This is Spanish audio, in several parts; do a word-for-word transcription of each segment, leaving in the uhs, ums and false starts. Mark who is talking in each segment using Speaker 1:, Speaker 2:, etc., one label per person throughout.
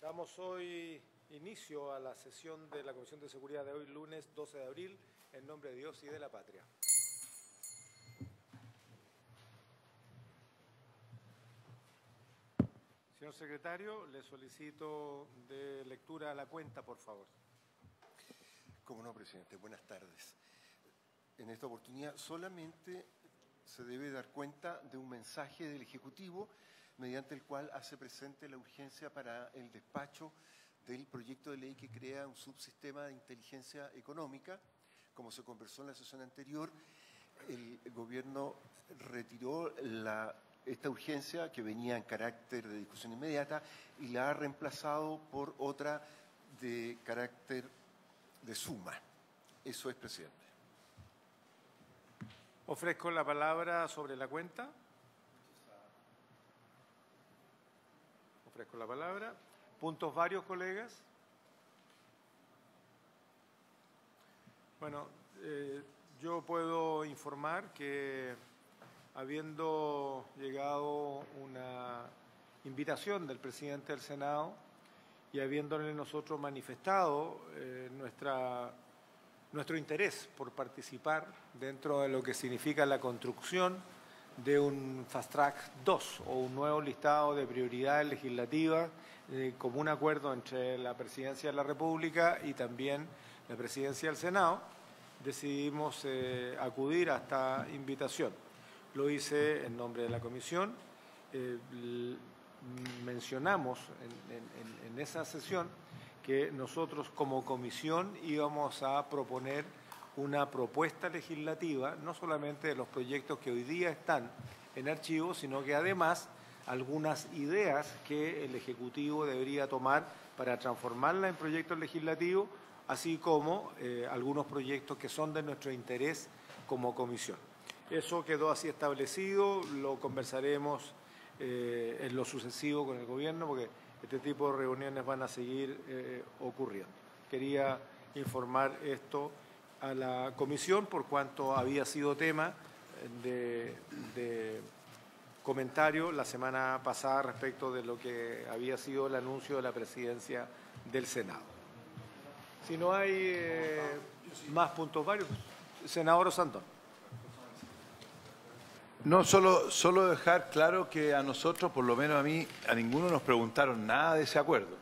Speaker 1: Damos hoy inicio a la sesión de la Comisión de Seguridad de hoy, lunes doce de abril, en nombre de Dios y de la patria. Señor secretario, le solicito de lectura a la cuenta, por favor.
Speaker 2: Cómo no, presidente. Buenas tardes. En esta oportunidad solamente se debe dar cuenta de un mensaje del Ejecutivo mediante el cual hace presente la urgencia para el despacho del proyecto de ley que crea un subsistema de inteligencia económica. Como se conversó en la sesión anterior, el, el Gobierno retiró la, esta urgencia que venía en carácter de discusión inmediata y la ha reemplazado por otra de carácter de suma. Eso es, presidente.
Speaker 1: Ofrezco la palabra sobre la cuenta. Ofrezco la palabra. ¿Puntos varios, colegas? Bueno, eh, yo puedo informar que habiendo llegado una invitación del presidente del Senado y habiéndole nosotros manifestado eh, nuestra, nuestro interés por participar dentro de lo que significa la construcción de un Fast Track dos o un nuevo listado de prioridades legislativas eh, como un acuerdo entre la Presidencia de la República y también la Presidencia del Senado, decidimos eh, acudir a esta invitación. Lo hice en nombre de la Comisión. Eh, mencionamos en, en, en esa sesión que nosotros como Comisión íbamos a proponer una propuesta legislativa, no solamente de los proyectos que hoy día están en archivo, sino que además algunas ideas que el Ejecutivo debería tomar para transformarla en proyectos legislativos, así como eh, algunos proyectos que son de nuestro interés como Comisión. Eso quedó así establecido, lo conversaremos eh, en lo sucesivo con el Gobierno, porque este tipo de reuniones van a seguir eh, ocurriendo. Quería informar esto a la Comisión por cuanto había sido tema de, de comentario la semana pasada respecto de lo que había sido el anuncio de la Presidencia del Senado. Si no hay eh, más puntos varios, senador Osandón.
Speaker 3: No, solo, solo dejar claro que a nosotros, por lo menos a mí, a ninguno nos preguntaron nada de ese acuerdo.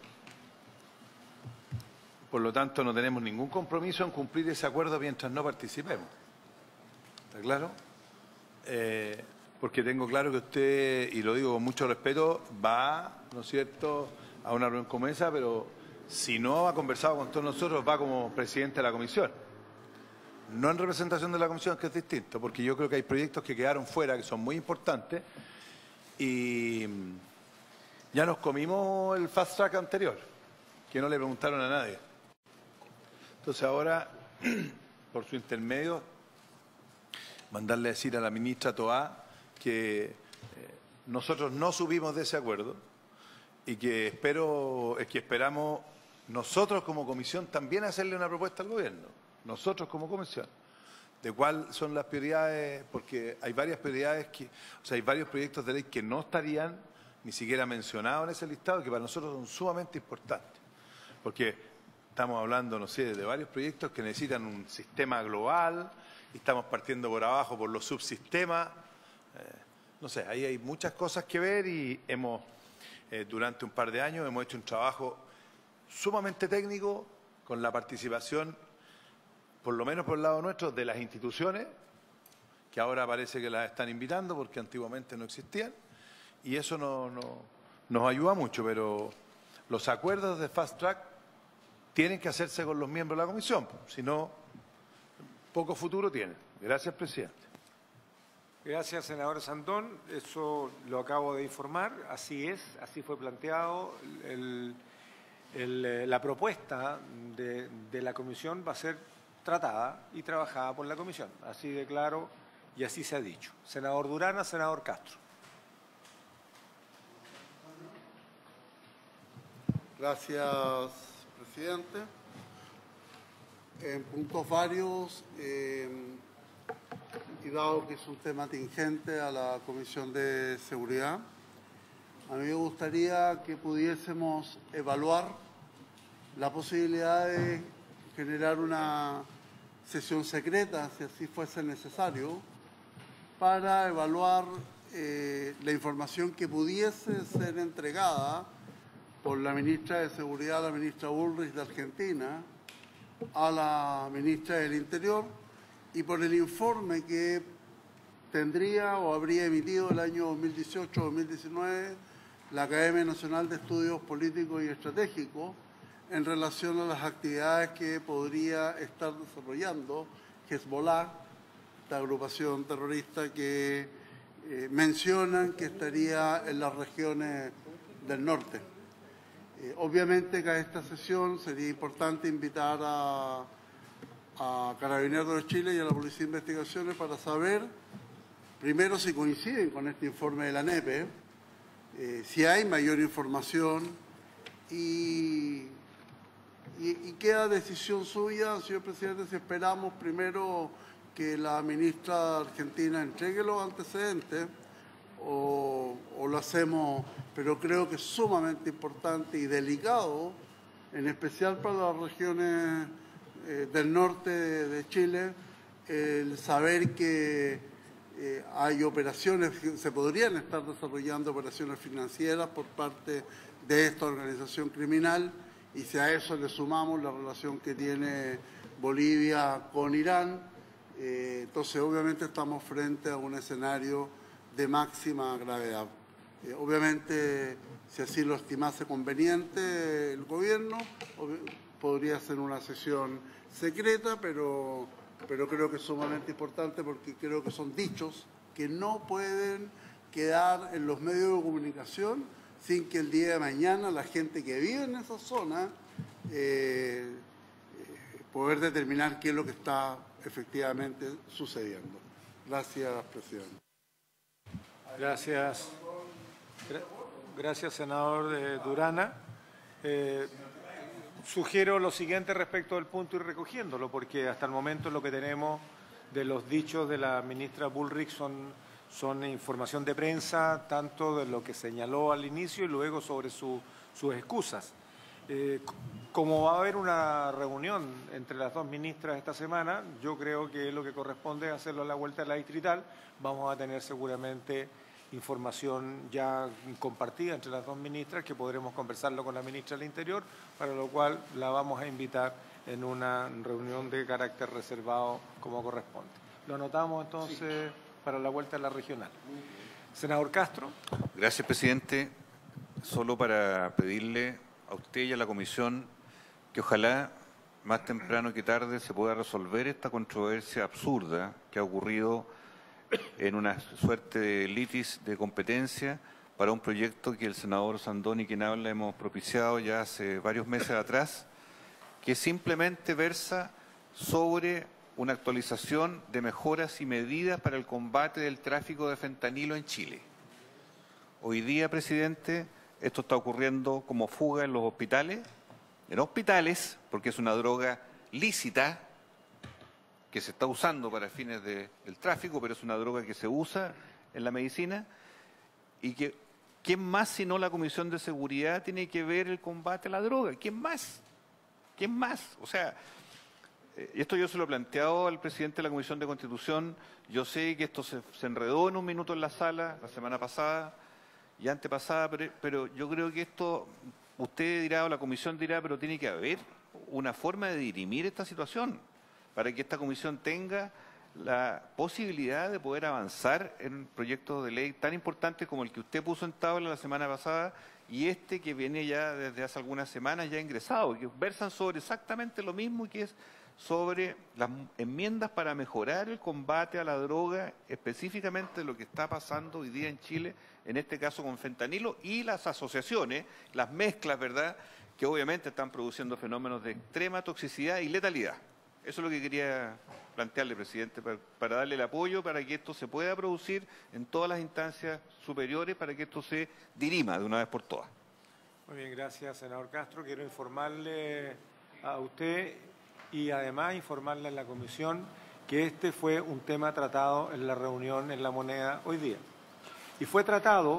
Speaker 3: Por lo tanto, no tenemos ningún compromiso en cumplir ese acuerdo mientras no participemos. ¿Está claro? Eh, porque tengo claro que usted, y lo digo con mucho respeto, va, ¿no es cierto?, a una reunión como esa, pero si no ha conversado con todos nosotros, va como presidente de la comisión. No en representación de la comisión, que es distinto, porque yo creo que hay proyectos que quedaron fuera, que son muy importantes, y ya nos comimos el fast track anterior, que no le preguntaron a nadie. Entonces ahora, por su intermedio, mandarle a decir a la ministra Toá que eh, nosotros no subimos de ese acuerdo y que espero, es que esperamos nosotros como comisión también hacerle una propuesta al Gobierno, nosotros como comisión, de cuáles son las prioridades, porque hay varias prioridades, que, o sea, hay varios proyectos de ley que no estarían ni siquiera mencionados en ese listado, que para nosotros son sumamente importantes, porque estamos hablando, no sé, de varios proyectos que necesitan un sistema global y estamos partiendo por abajo por los subsistemas. Eh, no sé, ahí hay muchas cosas que ver y hemos, eh, durante un par de años, hemos hecho un trabajo sumamente técnico con la participación, por lo menos por el lado nuestro, de las instituciones, que ahora parece que las están invitando porque antiguamente no existían, y eso no, no, nos ayuda mucho, pero los acuerdos de Fast Track tienen que hacerse con los miembros de la comisión, si no, poco futuro tienen. Gracias, presidente.
Speaker 1: Gracias, senador Sandón. Eso lo acabo de informar. Así es, así fue planteado. El, el, la propuesta de, de la comisión va a ser tratada y trabajada por la comisión. Así de claro y así se ha dicho. Senador Durana, senador Castro.
Speaker 4: Gracias, presidente. En puntos varios, eh, y dado que es un tema tingente a la Comisión de Seguridad, A mí me gustaría que pudiésemos evaluar la posibilidad de generar una sesión secreta, si así fuese necesario, para evaluar eh, la información que pudiese ser entregada por la ministra de Seguridad, la ministra Bullrich de Argentina, a la ministra del Interior, y por el informe que tendría o habría emitido el año dos mil dieciocho dos mil diecinueve la Academia Nacional de Estudios Políticos y Estratégicos en relación a las actividades que podría estar desarrollando Hezbollah, esta agrupación terrorista que eh, mencionan que estaría en las regiones del norte. Eh, obviamente que a esta sesión sería importante invitar a, a Carabineros de Chile y a la Policía de Investigaciones para saber, primero, si coinciden con este informe de la N E P E, eh, si hay mayor información y, y, y queda decisión suya, señor presidente, si esperamos primero que la ministra argentina entregue los antecedentes o, o lo hacemos, pero creo que es sumamente importante y delicado, en especial para las regiones eh, del norte de, de Chile, el saber que Eh, hay operaciones, se podrían estar desarrollando operaciones financieras por parte de esta organización criminal, y si a eso le sumamos la relación que tiene Bolivia con Irán, eh, entonces obviamente estamos frente a un escenario de máxima gravedad. Eh, obviamente, si así lo estimase conveniente el gobierno, podría ser una sesión secreta, pero... pero creo que es sumamente importante porque creo que son dichos que no pueden quedar en los medios de comunicación sin que el día de mañana la gente que vive en esa zona eh, eh, poder determinar qué es lo que está efectivamente sucediendo. Gracias, presidente.
Speaker 1: Gracias. Gracias, senador de Durana. Eh, Sugiero lo siguiente respecto del punto y recogiéndolo, porque hasta el momento lo que tenemos de los dichos de la ministra Bullrich son, son información de prensa, tanto de lo que señaló al inicio y luego sobre su, sus excusas. Eh, como va a haber una reunión entre las dos ministras esta semana, yo creo que lo que corresponde es hacerlo a la vuelta de la distrital. Vamos a tener seguramente información ya compartida entre las dos ministras, que podremos conversarlo con la ministra del Interior, para lo cual la vamos a invitar en una reunión de carácter reservado como corresponde. Lo anotamos entonces sí. Para la vuelta de la regional. Senador Castro.
Speaker 5: Gracias, presidente. Solo para pedirle a usted y a la comisión que ojalá más temprano que tarde se pueda resolver esta controversia absurda que ha ocurrido en una suerte de litis de competencia para un proyecto que el senador Sandoni, quien habla, hemos propiciado ya hace varios meses atrás, que simplemente versa sobre una actualización de mejoras y medidas para el combate del tráfico de fentanilo en Chile. Hoy día, presidente, esto está ocurriendo como fuga en los hospitales, en hospitales, porque es una droga lícita, que se está usando para fines de, del tráfico, pero es una droga que se usa en la medicina, y que ¿quién más sino la Comisión de Seguridad tiene que ver el combate a la droga? ¿Quién más? ¿Quién más? O sea, eh, esto yo se lo he planteado al presidente de la Comisión de Constitución. Yo sé que esto se, se enredó en un minuto en la sala la semana pasada y antepasada, pero, pero yo creo que esto, usted dirá o la Comisión dirá, pero tiene que haber una forma de dirimir esta situación, para que esta comisión tenga la posibilidad de poder avanzar en proyectos de ley tan importantes como el que usted puso en tabla la semana pasada y este que viene ya desde hace algunas semanas ya ingresado, que versan sobre exactamente lo mismo, y que es sobre las enmiendas para mejorar el combate a la droga, específicamente lo que está pasando hoy día en Chile, en este caso con fentanilo, y las asociaciones, las mezclas, ¿verdad?, que obviamente están produciendo fenómenos de extrema toxicidad y letalidad. Eso es lo que quería plantearle, presidente, para, para darle el apoyo para que esto se pueda producir en todas las instancias superiores, para que esto se dirima de una vez por todas.
Speaker 1: Muy bien, gracias, senador Castro. Quiero informarle a usted y además informarle a la comisión que este fue un tema tratado en la reunión en La Moneda hoy día. Y fue tratado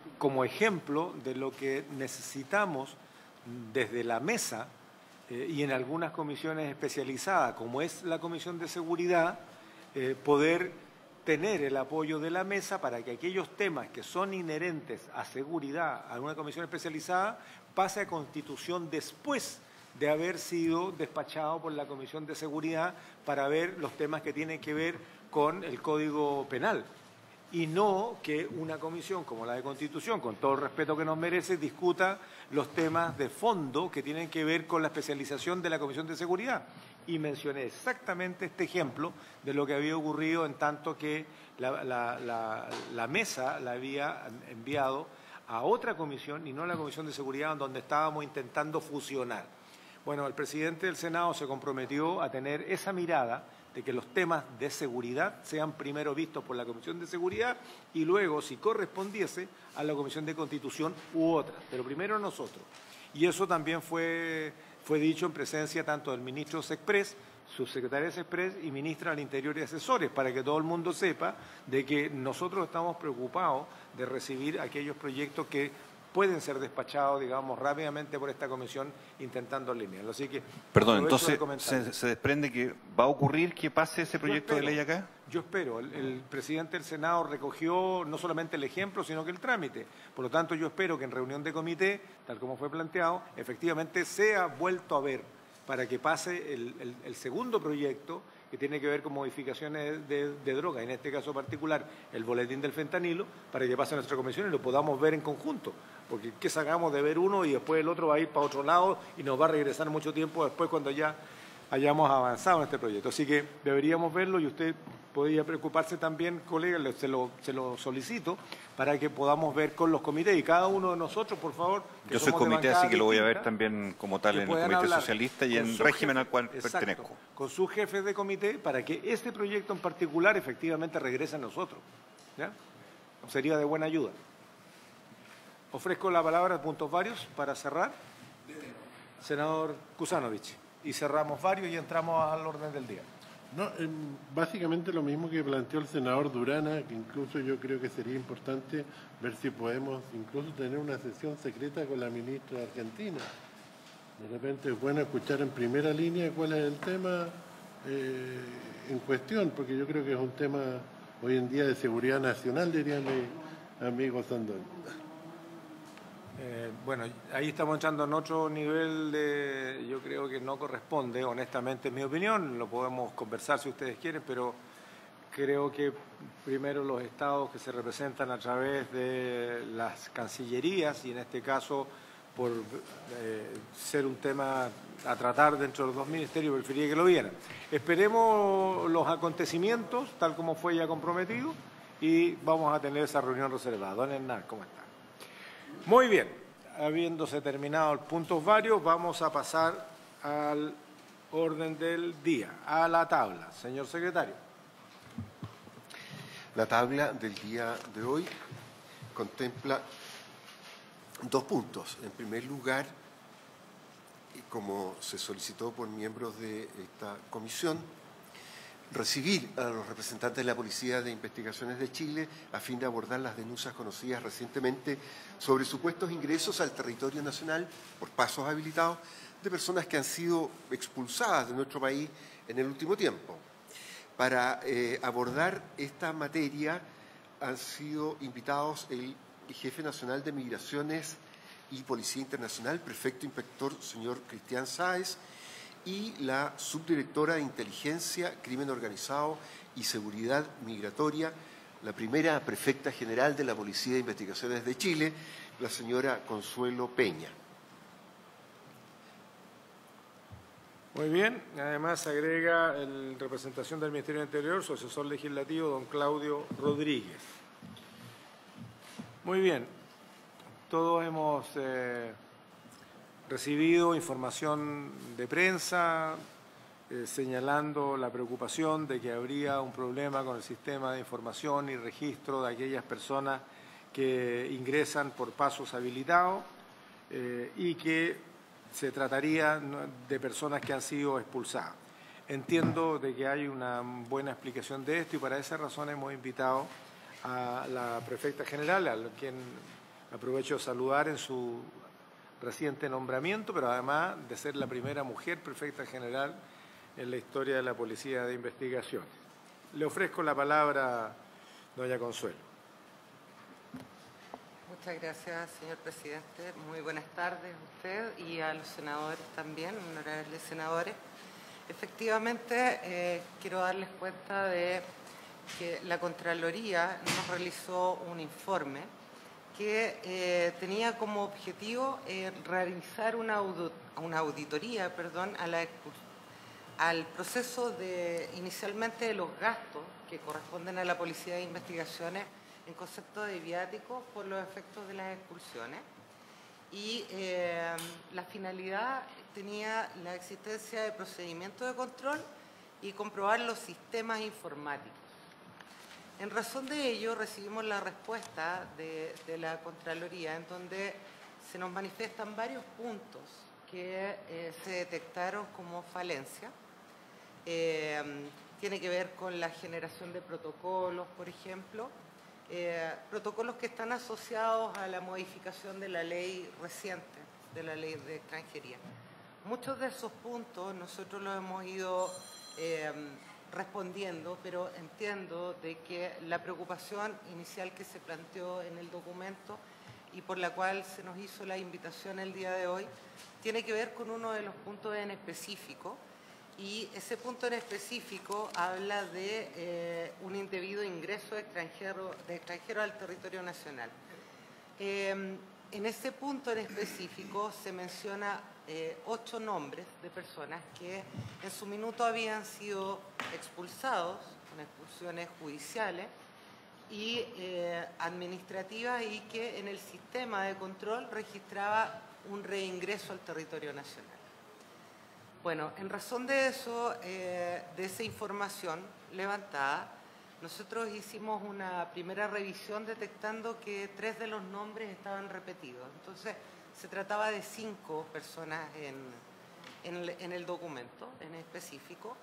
Speaker 1: como ejemplo de lo que necesitamos desde la mesa eh, y en algunas comisiones especializadas, como es la Comisión de Seguridad, eh, poder tener el apoyo de la mesa para que aquellos temas que son inherentes a seguridad, a una comisión especializada, pase a Constitución después de haber sido despachado por la Comisión de Seguridad para ver los temas que tienen que ver con el Código Penal. Y no que una comisión como la de Constitución, con todo el respeto que nos merece, discuta los temas de fondo que tienen que ver con la especialización de la Comisión de Seguridad. Y mencioné exactamente este ejemplo de lo que había ocurrido en tanto que la, la, la, la mesa la había enviado a otra comisión y no a la Comisión de Seguridad, donde estábamos intentando fusionar. Bueno, el presidente del Senado se comprometió a tener esa mirada de que los temas de seguridad sean primero vistos por la Comisión de Seguridad y luego, si correspondiese, a la Comisión de Constitución u otra, pero primero nosotros. Y eso también fue, fue dicho en presencia tanto del ministro Sexpress, subsecretaria Sexpress y ministra del Interior y asesores, para que todo el mundo sepa de que nosotros estamos preocupados de recibir aquellos proyectos que pueden ser despachados, digamos, rápidamente por esta comisión intentando alinearlo. Así que,
Speaker 5: perdón, entonces se, se desprende que va a ocurrir que pase ese proyecto
Speaker 1: espero,
Speaker 5: de ley acá.
Speaker 1: Yo espero. El, el presidente del Senado recogió no solamente el ejemplo, sino que el trámite. Por lo tanto, yo espero que en reunión de comité, tal como fue planteado, efectivamente sea vuelto a ver para que pase el, el, el segundo proyecto que tiene que ver con modificaciones de, de, de droga, en este caso particular el boletín del fentanilo, para que pase a nuestra comisión y lo podamos ver en conjunto. Porque ¿qué sacamos de ver uno y después el otro va a ir para otro lado y nos va a regresar mucho tiempo después cuando ya hayamos avanzado en este proyecto? Así que deberíamos verlo y usted podría preocuparse también, colega, se lo, se lo solicito, para que podamos ver con los comités y cada uno de nosotros, por favor.
Speaker 5: Yo soy comité, así que lo voy a ver también como tal en el Comité
Speaker 1: hablar
Speaker 5: Socialista y en el régimen al cual
Speaker 1: exacto,
Speaker 5: pertenezco.
Speaker 1: Con sus jefes de comité para que este proyecto en particular efectivamente regrese a nosotros. ¿Ya? Sería de buena ayuda. Ofrezco la palabra a puntos varios para cerrar. Senador Kusanovich. Y cerramos varios y entramos al orden del día.
Speaker 6: No, eh, básicamente lo mismo que planteó el senador Durana, que incluso yo creo que sería importante ver si podemos incluso tener una sesión secreta con la ministra de Argentina. De repente es bueno escuchar en primera línea cuál es el tema eh, en cuestión, porque yo creo que es un tema hoy en día de seguridad nacional, diría mi amigo Sandón.
Speaker 1: Eh, bueno, ahí estamos entrando en otro nivel de, yo creo que no corresponde, honestamente en mi opinión, lo podemos conversar si ustedes quieren, pero creo que primero los estados que se representan a través de las cancillerías y en este caso por eh, ser un tema a tratar dentro de los dos ministerios, preferiría que lo vieran. Esperemos los acontecimientos, tal como fue ya comprometido, y vamos a tener esa reunión reservada. Don Hernán, ¿cómo está? Muy bien, habiéndose terminado los puntos varios, vamos a pasar al orden del día, a la tabla. Señor secretario.
Speaker 2: La tabla del día de hoy contempla dos puntos. En primer lugar, como se solicitó por miembros de esta comisión, recibir a los representantes de la Policía de Investigaciones de Chile a fin de abordar las denuncias conocidas recientemente sobre supuestos ingresos al territorio nacional por pasos habilitados de personas que han sido expulsadas de nuestro país en el último tiempo. Para eh, abordar esta materia han sido invitados el Jefe Nacional de Migraciones y Policía Internacional, Prefecto Inspector señor Cristian Sáez, y la Subdirectora de Inteligencia, Crimen Organizado y Seguridad Migratoria, la primera Prefecta General de la Policía de Investigaciones de Chile, la señora Consuelo Peña.
Speaker 1: Muy bien, además se agrega en representación del Ministerio del Interior su asesor legislativo, don Claudio Rodríguez. Muy bien, todos hemos eh, recibido información de prensa eh, señalando la preocupación de que habría un problema con el sistema de información y registro de aquellas personas que ingresan por pasos habilitados eh, y que se trataría de personas que han sido expulsadas. Entiendo de que hay una buena explicación de esto y para esa razón hemos invitado a la prefecta general, a quien Aprovecho de saludar en su reciente nombramiento, pero además de ser la primera mujer prefecta general en la historia de la Policía de Investigaciones. Le ofrezco la palabra, doña Consuelo.
Speaker 7: Muchas gracias, señor presidente. Muy buenas tardes a usted y a los senadores también, honorables senadores. Efectivamente, eh, quiero darles cuenta de que la Contraloría nos realizó un informe que eh, tenía como objetivo eh, realizar una, audit una auditoría perdón, a la, al proceso de, inicialmente, de los gastos que corresponden a la Policía de Investigaciones en concepto de viáticos por los efectos de las expulsiones. Y eh, la finalidad tenía la existencia de procedimientos de control y comprobar los sistemas informáticos. En razón de ello, recibimos la respuesta de, de la Contraloría, en donde se nos manifiestan varios puntos que eh, se detectaron como falencia. Eh, tiene que ver con la generación de protocolos, por ejemplo, eh, protocolos que están asociados a la modificación de la ley reciente, de la ley de extranjería. Muchos de esos puntos nosotros los hemos ido eh, respondiendo, pero entiendo de que la preocupación inicial que se planteó en el documento y por la cual se nos hizo la invitación el día de hoy, tiene que ver con uno de los puntos en específico, y ese punto en específico habla de eh, un indebido ingreso de extranjero, de extranjero al territorio nacional. Eh, en ese punto en específico se menciona eh, ocho nombres de personas que en su minuto habían sido expulsados con expulsiones judiciales y eh, administrativas, y que en el sistema de control registraba un reingreso al territorio nacional. Bueno, en razón de eso, eh, de esa información levantada, nosotros hicimos una primera revisión detectando que tres de los nombres estaban repetidos. Entonces, se trataba de cinco personas en, en, el, en el documento en específico.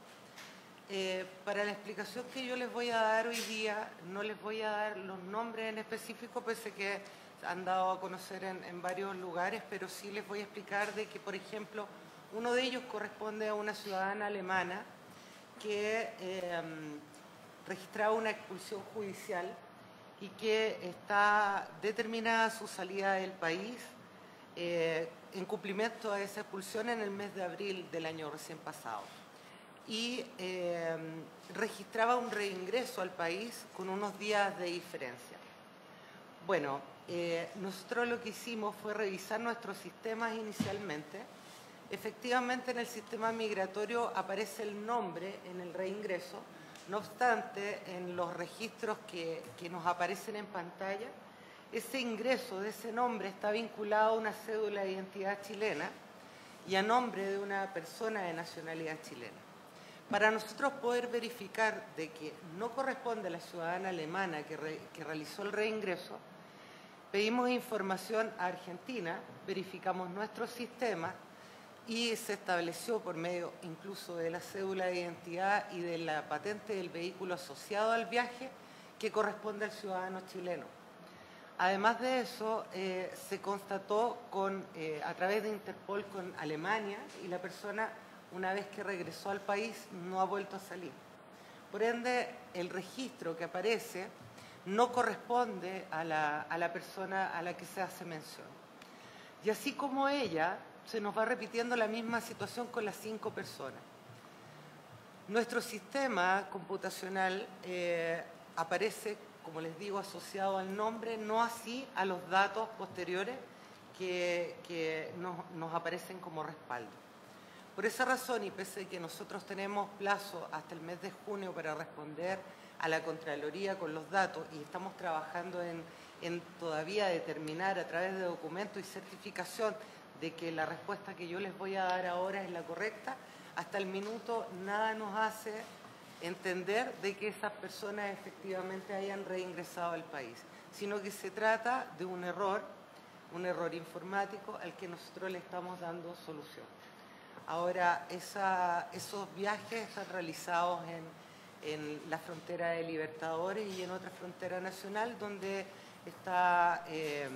Speaker 7: Eh, para la explicación que yo les voy a dar hoy día, no les voy a dar los nombres en específico, pese que han dado a conocer en, en varios lugares, pero sí les voy a explicar de que, por ejemplo, uno de ellos corresponde a una ciudadana alemana que eh, registraba una expulsión judicial y que está determinada su salida del país eh, en cumplimiento a esa expulsión en el mes de abril del año recién pasado. Y eh, registraba un reingreso al país con unos días de diferencia. Bueno, eh, nosotros lo que hicimos fue revisar nuestros sistemas inicialmente. Efectivamente, en el sistema migratorio aparece el nombre en el reingreso. No obstante, en los registros que, que nos aparecen en pantalla, ese ingreso de ese nombre está vinculado a una cédula de identidad chilena y a nombre de una persona de nacionalidad chilena. Para nosotros poder verificar de que no corresponde a la ciudadana alemana que, re, que realizó el reingreso, pedimos información a Argentina, verificamos nuestro sistema y se estableció por medio incluso de la cédula de identidad y de la patente del vehículo asociado al viaje que corresponde al ciudadano chileno. Además de eso, eh, se constató con, eh, a través de Interpol con Alemania, y la persona, una vez que regresó al país, no ha vuelto a salir. Por ende, el registro que aparece no corresponde a la, a la persona a la que se hace mención. Y así como ella, se nos va repitiendo la misma situación con las cinco personas. Nuestro sistema computacional eh, aparece, como les digo, asociado al nombre, no así a los datos posteriores que, que nos, nos aparecen como respaldo. Por esa razón, y pese a que nosotros tenemos plazo hasta el mes de junio para responder a la Contraloría con los datos, y estamos trabajando en, en todavía determinar a través de documentos y certificación de que la respuesta que yo les voy a dar ahora es la correcta, hasta el minuto nada nos hace entender de que esas personas efectivamente hayan reingresado al país, sino que se trata de un error, un error informático al que nosotros le estamos dando solución. Ahora, esa, esos viajes están realizados en, en la frontera de Libertadores y en otra frontera nacional donde está... Eh,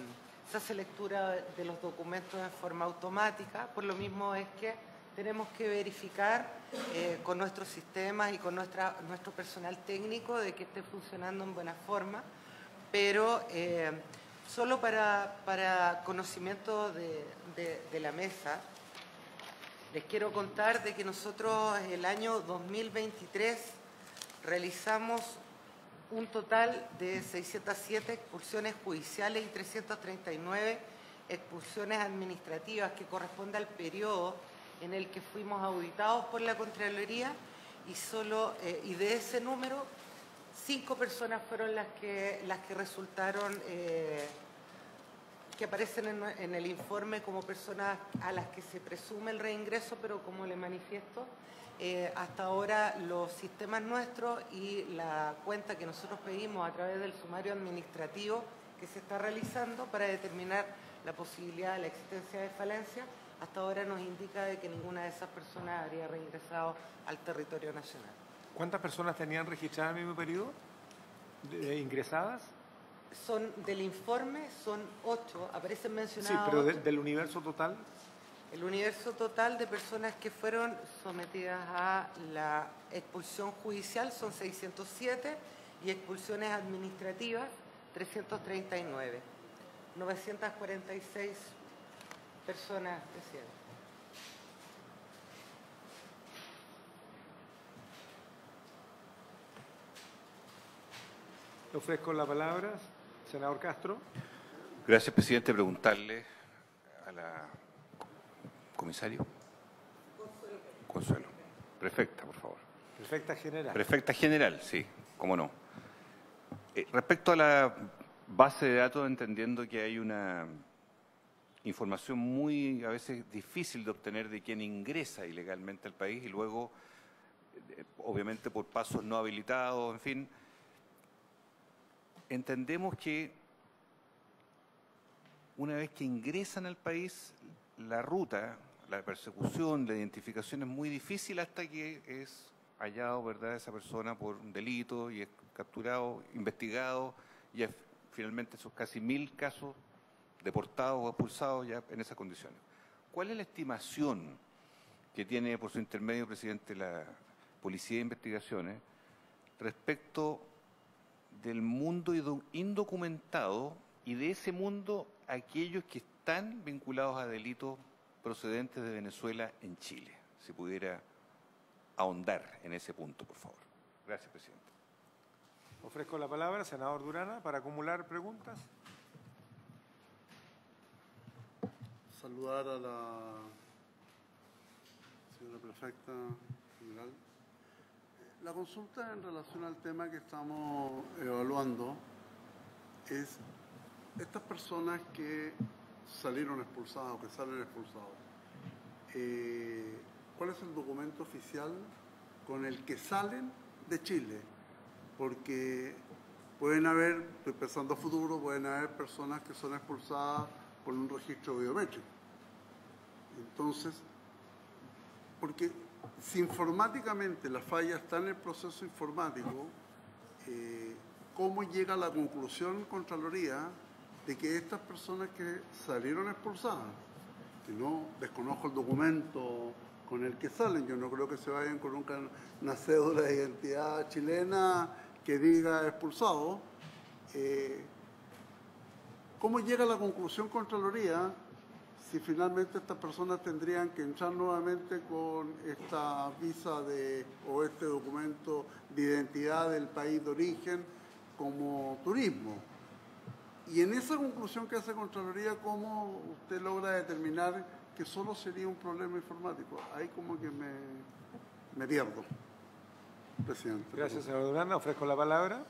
Speaker 7: se hace lectura de los documentos de forma automática. Por lo mismo es que tenemos que verificar eh, con nuestros sistemas y con nuestra, nuestro personal técnico de que esté funcionando en buena forma, pero eh, solo para, para conocimiento de, de, de la mesa, les quiero contar de que nosotros el año dos mil veintitrés realizamos un total de seiscientas siete expulsiones judiciales y trescientas treinta y nueve expulsiones administrativas, que corresponde al periodo en el que fuimos auditados por la Contraloría, y solo eh, y de ese número cinco personas fueron las que las que resultaron eh, que aparecen en, en el informe como personas a las que se presume el reingreso, pero como le manifiesto, Eh, hasta ahora los sistemas nuestros y la cuenta que nosotros pedimos a través del sumario administrativo que se está realizando para determinar la posibilidad de la existencia de falencia, hasta ahora nos indica de que ninguna de esas personas habría reingresado al territorio nacional.
Speaker 1: ¿Cuántas personas tenían registradas en el mismo periodo de, ingresadas?
Speaker 7: Son del informe, son ocho, aparecen mencionadas.
Speaker 1: Sí, pero de,
Speaker 7: ocho.
Speaker 1: del universo total.
Speaker 7: El universo total de personas que fueron sometidas a la expulsión judicial son seiscientos siete y expulsiones administrativas trescientas treinta y nueve. novecientas cuarenta y seis personas, presidente.
Speaker 1: Le ofrezco la palabra, senador Castro.
Speaker 5: Gracias, presidente. Preguntarle a la comisario. Consuelo. Consuelo. Prefecta, por favor.
Speaker 1: Prefecta general.
Speaker 5: Prefecta general, sí, cómo no. Eh, respecto a la base de datos, entendiendo que hay una información muy, a veces, difícil de obtener de quien ingresa ilegalmente al país y luego, eh, obviamente, por pasos no habilitados, en fin, entendemos que una vez que ingresan al país, la ruta, la persecución, la identificación es muy difícil hasta que es hallado, ¿verdad?, esa persona por un delito y es capturado, investigado, y es, finalmente esos casi mil casos deportados o expulsados ya en esas condiciones. ¿Cuál es la estimación que tiene por su intermedio, presidente, la Policía de Investigaciones respecto del mundo indocumentado y de ese mundo aquellos que están vinculados a delitos procedentes de Venezuela en Chile? Si pudiera ahondar en ese punto, por favor. Gracias, presidente.
Speaker 1: Ofrezco la palabra, senador Durana, para acumular preguntas.
Speaker 4: Saludar a la señora prefecta general. La consulta en relación al tema que estamos evaluando es estas personas que salieron expulsadas o que salen expulsados. Eh, ¿Cuál es el documento oficial con el que salen de Chile? Porque pueden haber, estoy pensando a futuro, pueden haber personas que son expulsadas por un registro biométrico. Entonces, porque si informáticamente la falla está en el proceso informático, eh, ¿cómo llega a la conclusión Contraloría de que estas personas que salieron expulsadas, que no desconozco el documento con el que salen, yo no creo que se vayan con un, una cédula de identidad chilena que diga expulsado, eh, ¿cómo llega a la conclusión Contraloría si finalmente estas personas tendrían que entrar nuevamente con esta visa de, o este documento de identidad del país de origen como turismo? Y en esa conclusión que hace Contraloría, ¿cómo usted logra determinar que solo sería un problema informático? Ahí como que me, me pierdo, presidente.
Speaker 1: Gracias, señor Durana. Ofrezco la palabra.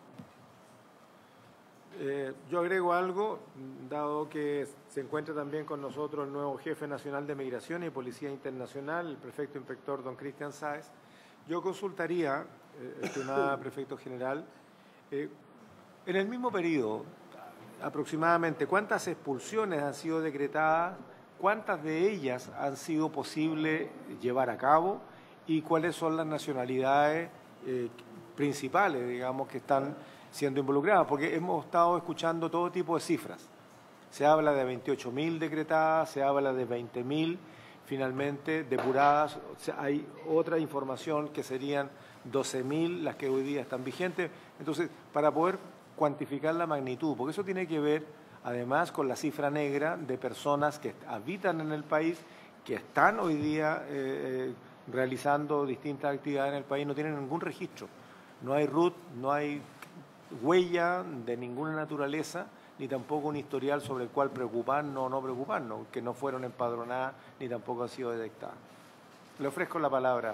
Speaker 1: Eh, yo agrego algo, dado que se encuentra también con nosotros el nuevo jefe nacional de Migración y Policía Internacional, el prefecto inspector don Cristian Sáez. Yo consultaría, eh, estimada prefecto general, eh, en el mismo periodo, aproximadamente, ¿cuántas expulsiones han sido decretadas? ¿Cuántas de ellas han sido posible llevar a cabo? ¿Y cuáles son las nacionalidades eh, principales, digamos, que están siendo involucradas? Porque hemos estado escuchando todo tipo de cifras. Se habla de veintiocho mil decretadas, se habla de veinte mil finalmente depuradas. O sea, hay otra información que serían doce mil las que hoy día están vigentes. Entonces, para poder cuantificar la magnitud, porque eso tiene que ver además con la cifra negra de personas que habitan en el país, que están hoy día eh, realizando distintas actividades en el país, no tienen ningún registro. No hay R U T, no hay huella de ninguna naturaleza, ni tampoco un historial sobre el cual preocuparnos o no preocuparnos, que no fueron empadronadas ni tampoco han sido detectadas. Le ofrezco la palabra.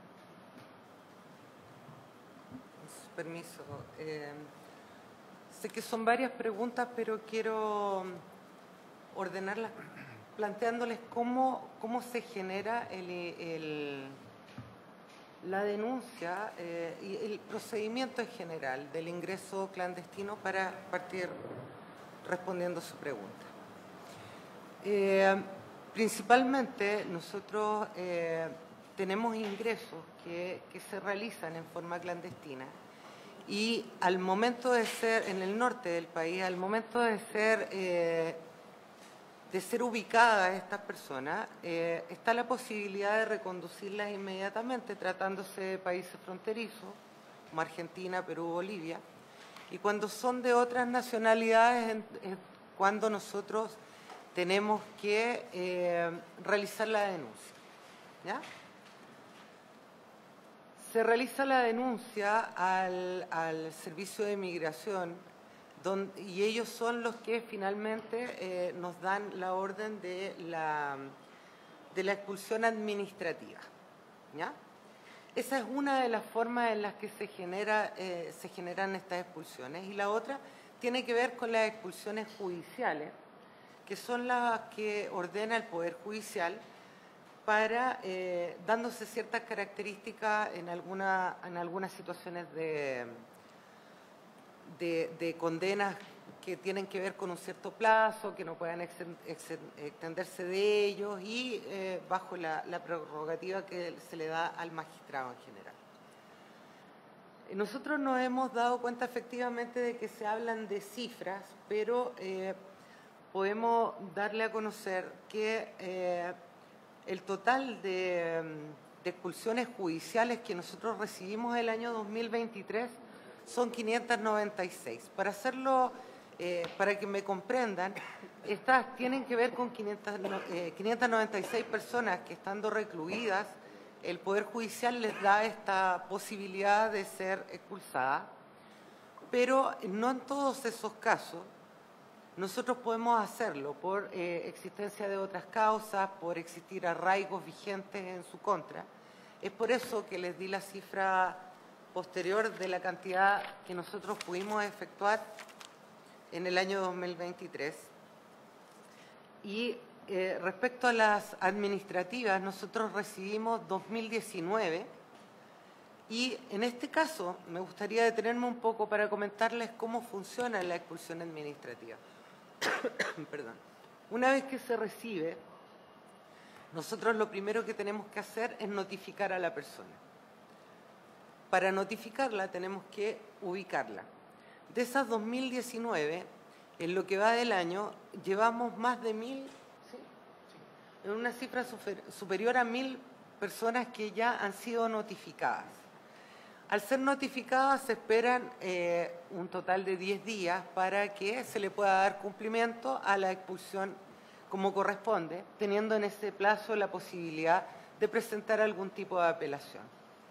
Speaker 7: Su permiso. Eh, sé que son varias preguntas, pero quiero ordenarlas planteándoles cómo, cómo se genera el, el, la denuncia eh, y el procedimiento en general del ingreso clandestino para partir respondiendo a su pregunta. Eh, principalmente nosotros eh, tenemos ingresos que, que se realizan en forma clandestina y al momento de ser, en el norte del país, al momento de ser, eh, de ser ubicadas estas personas, eh, está la posibilidad de reconducirlas inmediatamente tratándose de países fronterizos, como Argentina, Perú, Bolivia. Y cuando son de otras nacionalidades, es cuando nosotros tenemos que eh, realizar la denuncia. ¿Ya? Se realiza la denuncia al, al Servicio de Migración donde, y ellos son los que finalmente eh, nos dan la orden de la, de la expulsión administrativa. ¿Ya? Esa es una de las formas en las que se, genera, eh, se generan estas expulsiones. Y la otra tiene que ver con las expulsiones judiciales, que son las que ordena el Poder Judicial para, eh, dándose ciertas características en, alguna, en algunas situaciones de, de, de condenas que tienen que ver con un cierto plazo, que no puedan extenderse de ellos y eh, bajo la, la prerrogativa que se le da al magistrado en general. Nosotros nos hemos dado cuenta efectivamente de que se hablan de cifras, pero eh, podemos darle a conocer que eh, el total de, de expulsiones judiciales que nosotros recibimos el año dos mil veintitrés son quinientas noventa y seis. Para hacerlo... Eh, para que me comprendan, estas tienen que ver con quinientas noventa y seis personas que estando recluidas, el Poder Judicial les da esta posibilidad de ser expulsadas, pero no en todos esos casos nosotros podemos hacerlo por eh, existencia de otras causas, por existir arraigos vigentes en su contra. Es por eso que les di la cifra posterior de la cantidad que nosotros pudimos efectuar en el año dos mil veintitrés. Y eh, respecto a las administrativas, nosotros recibimos dos mil diecinueve y en este caso me gustaría detenerme un poco para comentarles cómo funciona la expulsión administrativa. Perdón. Una vez que se recibe, nosotros lo primero que tenemos que hacer es notificar a la persona. Para notificarla tenemos que ubicarla. De esas dos mil diecinueve, en lo que va del año, llevamos más de mil, ¿sí? Sí. En una cifra super, superior a mil personas que ya han sido notificadas. Al ser notificadas se esperan eh, un total de diez días para que se le pueda dar cumplimiento a la expulsión como corresponde, teniendo en ese plazo la posibilidad de presentar algún tipo de apelación.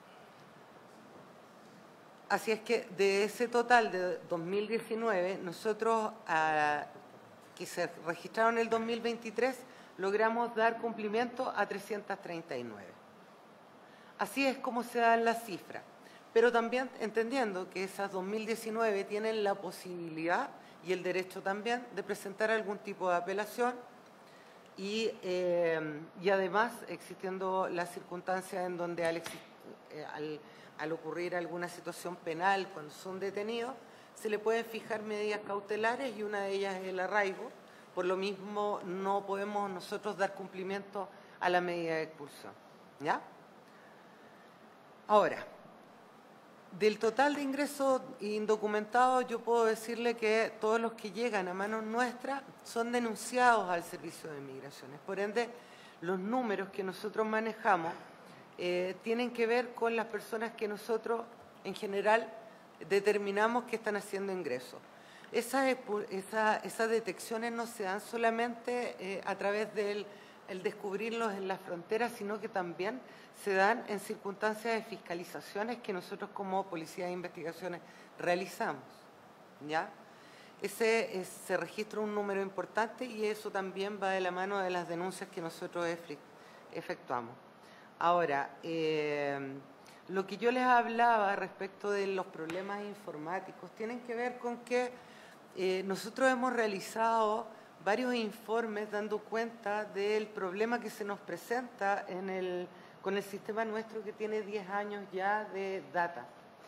Speaker 7: Así es que de ese total de dos mil diecinueve, nosotros a, que se registraron en el dos mil veintitrés, logramos dar cumplimiento a trescientas treinta y nueve. Así es como se dan las cifras, pero también entendiendo que esas dos mil diecinueve tienen la posibilidad y el derecho también de presentar algún tipo de apelación y, eh, y además existiendo las circunstancias en donde al, eh, al al ocurrir alguna situación penal cuando son detenidos, se le pueden fijar medidas cautelares y una de ellas es el arraigo. Por lo mismo, no podemos nosotros dar cumplimiento a la medida de expulsión. ¿Ya? Ahora, Del total de ingresos indocumentados, yo puedo decirle que todos los que llegan a manos nuestras son denunciados al Servicio de Migraciones. Por ende, los números que nosotros manejamos eh, tienen que ver con las personas que nosotros, en general, determinamos que están haciendo ingresos. Esas, esa, esas detecciones no se dan solamente eh, a través del el descubrirlos en las fronteras, sino que también se dan en circunstancias de fiscalizaciones que nosotros como Policía de Investigaciones realizamos, ¿ya? Ese es, se registra un número importante y eso también va de la mano de las denuncias que nosotros efectuamos. Ahora, eh, lo que yo les hablaba respecto de los problemas informáticos tienen que ver con que eh, nosotros hemos realizado varios informes dando cuenta del problema que se nos presenta en el, con el sistema nuestro que tiene diez años ya de data.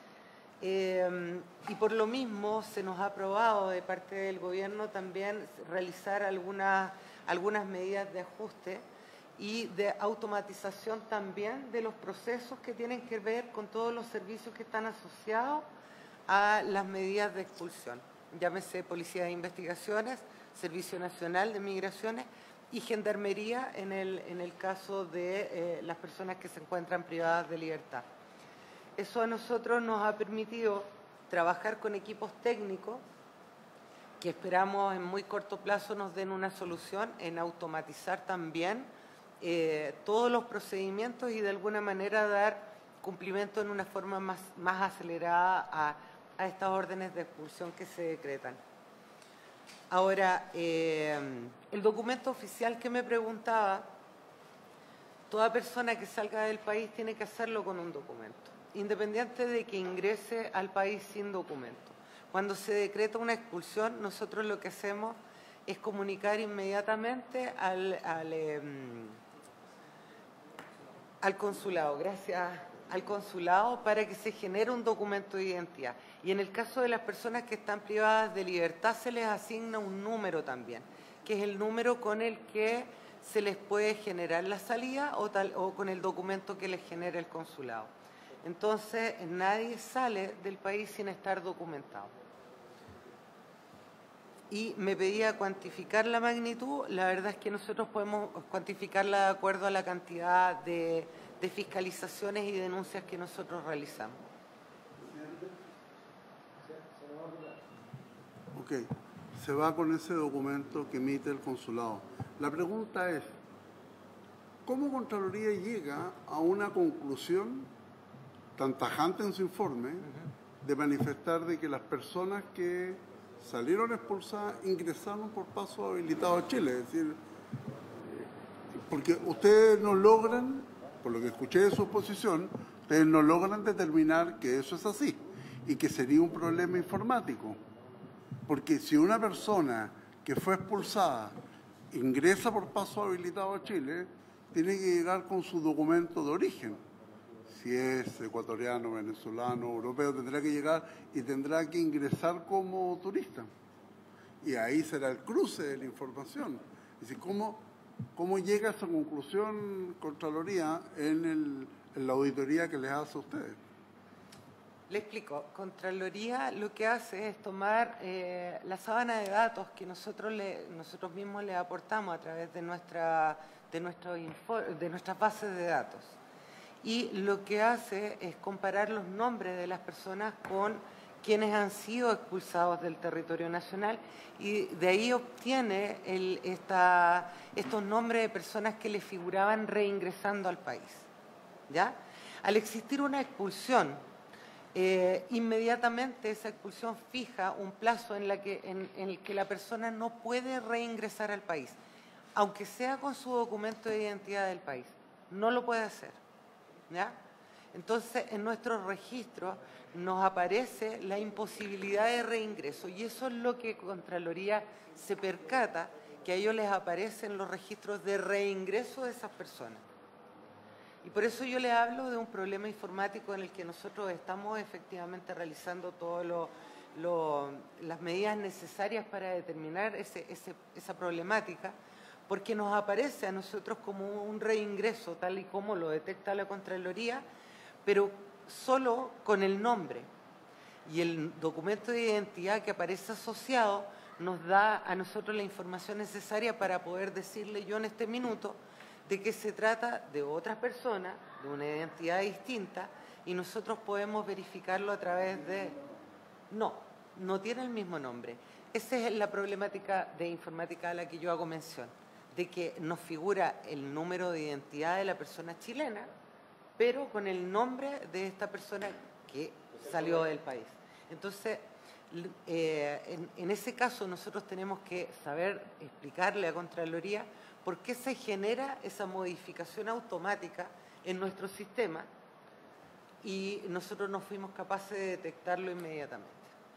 Speaker 7: Eh, y por lo mismo se nos ha aprobado de parte del gobierno también realizar algunas, algunas medidas de ajuste y de automatización también de los procesos que tienen que ver con todos los servicios que están asociados a las medidas de expulsión. Llámese Policía de Investigaciones, Servicio Nacional de Migraciones y Gendarmería en el, en el caso de eh, las personas que se encuentran privadas de libertad. Eso a nosotros nos ha permitido trabajar con equipos técnicos que esperamos en muy corto plazo nos den una solución en automatizar también eh, todos los procedimientos y de alguna manera dar cumplimiento en una forma más, más acelerada a, a estas órdenes de expulsión que se decretan. Ahora, eh, el documento oficial que me preguntaba, toda persona que salga del país tiene que hacerlo con un documento, independiente de que ingrese al país sin documento. Cuando se decreta una expulsión, nosotros lo que hacemos es comunicar inmediatamente al, al, eh, al consulado, gracias al consulado, para que se genere un documento de identidad. Y en el caso de las personas que están privadas de libertad, se les asigna un número también, que es el número con el que se les puede generar la salida o, tal, o con el documento que les genera el consulado. Entonces, nadie sale del país sin estar documentado. Y me pedía cuantificar la magnitud. La verdad es que nosotros podemos cuantificarla de acuerdo a la cantidad de, de fiscalizaciones y denuncias que nosotros realizamos.
Speaker 4: Ok, se va con ese documento que emite el consulado. La pregunta es, ¿cómo Contraloría llega a una conclusión tan tajante en su informe de manifestar de que las personas que salieron expulsadas ingresaron por paso habilitado a Chile? Es decir, porque ustedes no logran, por lo que escuché de su exposición, ustedes no logran determinar que eso es así y que sería un problema informático. Porque si una persona que fue expulsada ingresa por paso habilitado a Chile, tiene que llegar con su documento de origen. Si es ecuatoriano, venezolano, europeo, tendrá que llegar y tendrá que ingresar como turista. Y ahí será el cruce de la información. Es decir, ¿cómo, cómo llega a esa conclusión Contraloría en, el, en la auditoría que les hace a ustedes?
Speaker 7: Le explico. Contraloría lo que hace es tomar eh, la sábana de datos que nosotros, le, nosotros mismos le aportamos a través de, nuestra, de, nuestro info, de nuestras bases de datos. Y lo que hace es comparar los nombres de las personas con quienes han sido expulsados del territorio nacional y de ahí obtiene el, esta, estos nombres de personas que le figuraban reingresando al país, ¿ya? Al existir una expulsión, Eh, inmediatamente esa expulsión fija un plazo en, la que, en, en el que la persona no puede reingresar al país, aunque sea con su documento de identidad del país, no lo puede hacer, ¿ya? Entonces, en nuestros registros nos aparece la imposibilidad de reingreso y eso es lo que Contraloría se percata, que a ellos les aparecen los registros de reingreso de esas personas. Y por eso yo le hablo de un problema informático en el que nosotros estamos efectivamente realizando todas lo, las medidas necesarias para determinar ese, ese, esa problemática, porque nos aparece a nosotros como un reingreso, tal y como lo detecta la Contraloría, pero solo con el nombre. Y el documento de identidad que aparece asociado nos da a nosotros la información necesaria para poder decirle yo en este minuto de que se trata de otra persona, de una identidad distinta, y nosotros podemos verificarlo a través de... No, no tiene el mismo nombre. Esa es la problemática de informática a la que yo hago mención, de que nos figura el número de identidad de la persona chilena, pero con el nombre de esta persona que salió del país. Entonces, eh, en, en ese caso nosotros tenemos que saber explicarle a Contraloría por qué se genera esa modificación automática en nuestro sistema y nosotros no fuimos capaces de detectarlo inmediatamente.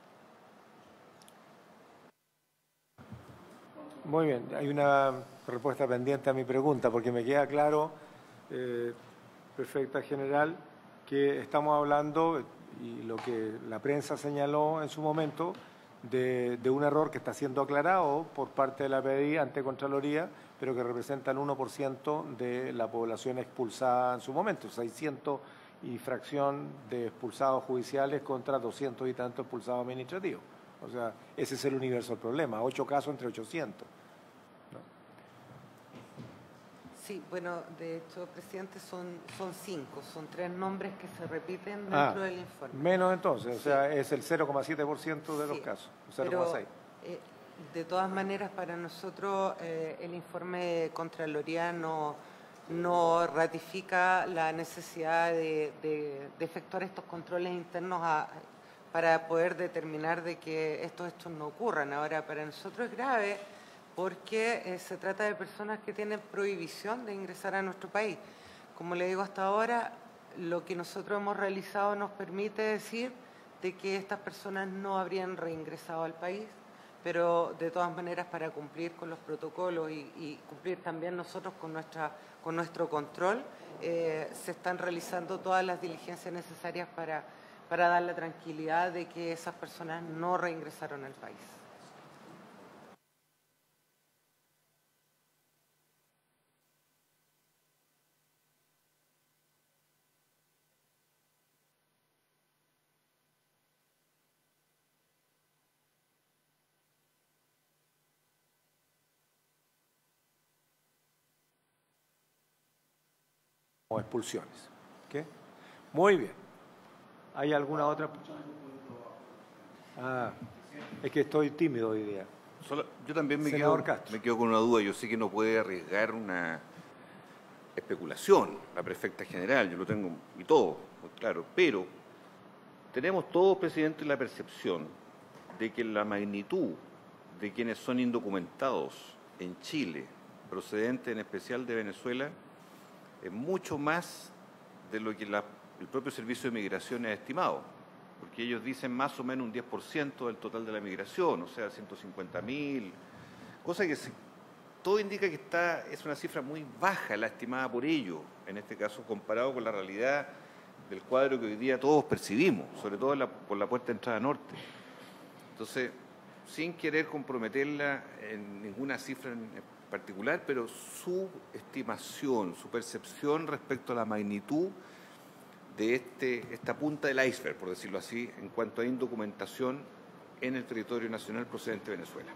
Speaker 1: Muy bien, hay una respuesta pendiente a mi pregunta, porque me queda claro, eh, perfecta general, que estamos hablando, y lo que la prensa señaló en su momento, de, de un error que está siendo aclarado por parte de la P D I ante Contraloría, pero que representa el uno por ciento de la población expulsada en su momento, seiscientos y fracción de expulsados judiciales contra doscientos y tantos expulsados administrativos. O sea, ese es el universo del problema, ocho casos entre ochocientos. ¿No?
Speaker 7: Sí, bueno, de hecho, presidente, son, son cinco, son tres nombres que se repiten dentro
Speaker 1: ah,
Speaker 7: del informe.
Speaker 1: Menos entonces,
Speaker 7: sí.
Speaker 1: O sea, es el cero coma siete por ciento de
Speaker 7: sí,
Speaker 1: los casos, cero coma seis por ciento.
Speaker 7: Eh, de todas maneras, para nosotros eh, el informe de Contraloría no, no ratifica la necesidad de, de, de efectuar estos controles internos a, para poder determinar de que estos hechos no ocurran. Ahora, para nosotros es grave porque eh, se trata de personas que tienen prohibición de ingresar a nuestro país. Como le digo hasta ahora, lo que nosotros hemos realizado nos permite decir de que estas personas no habrían reingresado al país, pero de todas maneras para cumplir con los protocolos y, y cumplir también nosotros con, nuestra, con nuestro control, eh, se están realizando todas las diligencias necesarias para, para dar la tranquilidad de que esas personas no reingresaron al país.
Speaker 1: O expulsiones. ¿Okay? Muy bien. ¿Hay alguna otra? Ah, es que estoy tímido hoy día.
Speaker 5: Solo, yo también me
Speaker 1: Senador
Speaker 5: quedo,
Speaker 1: Castro.
Speaker 5: me quedo con una duda. Yo sé que no puede arriesgar una especulación la prefecta general, yo lo tengo y todo, muy claro, pero tenemos todos, presidente, la percepción de que la magnitud de quienes son indocumentados en Chile, procedentes en especial de Venezuela, es mucho más de lo que la, el propio Servicio de Migración ha estimado, porque ellos dicen más o menos un diez por ciento del total de la migración, o sea, ciento cincuenta mil, cosa que se, todo indica que está, es una cifra muy baja la estimada por ellos, en este caso comparado con la realidad del cuadro que hoy día todos percibimos, sobre todo la, por la puerta de entrada norte. Entonces, sin querer comprometerla en ninguna cifra en particular, pero su estimación, su percepción respecto a la magnitud de este, esta punta del iceberg, por decirlo así, en cuanto a indocumentación en el territorio nacional procedente de Venezuela.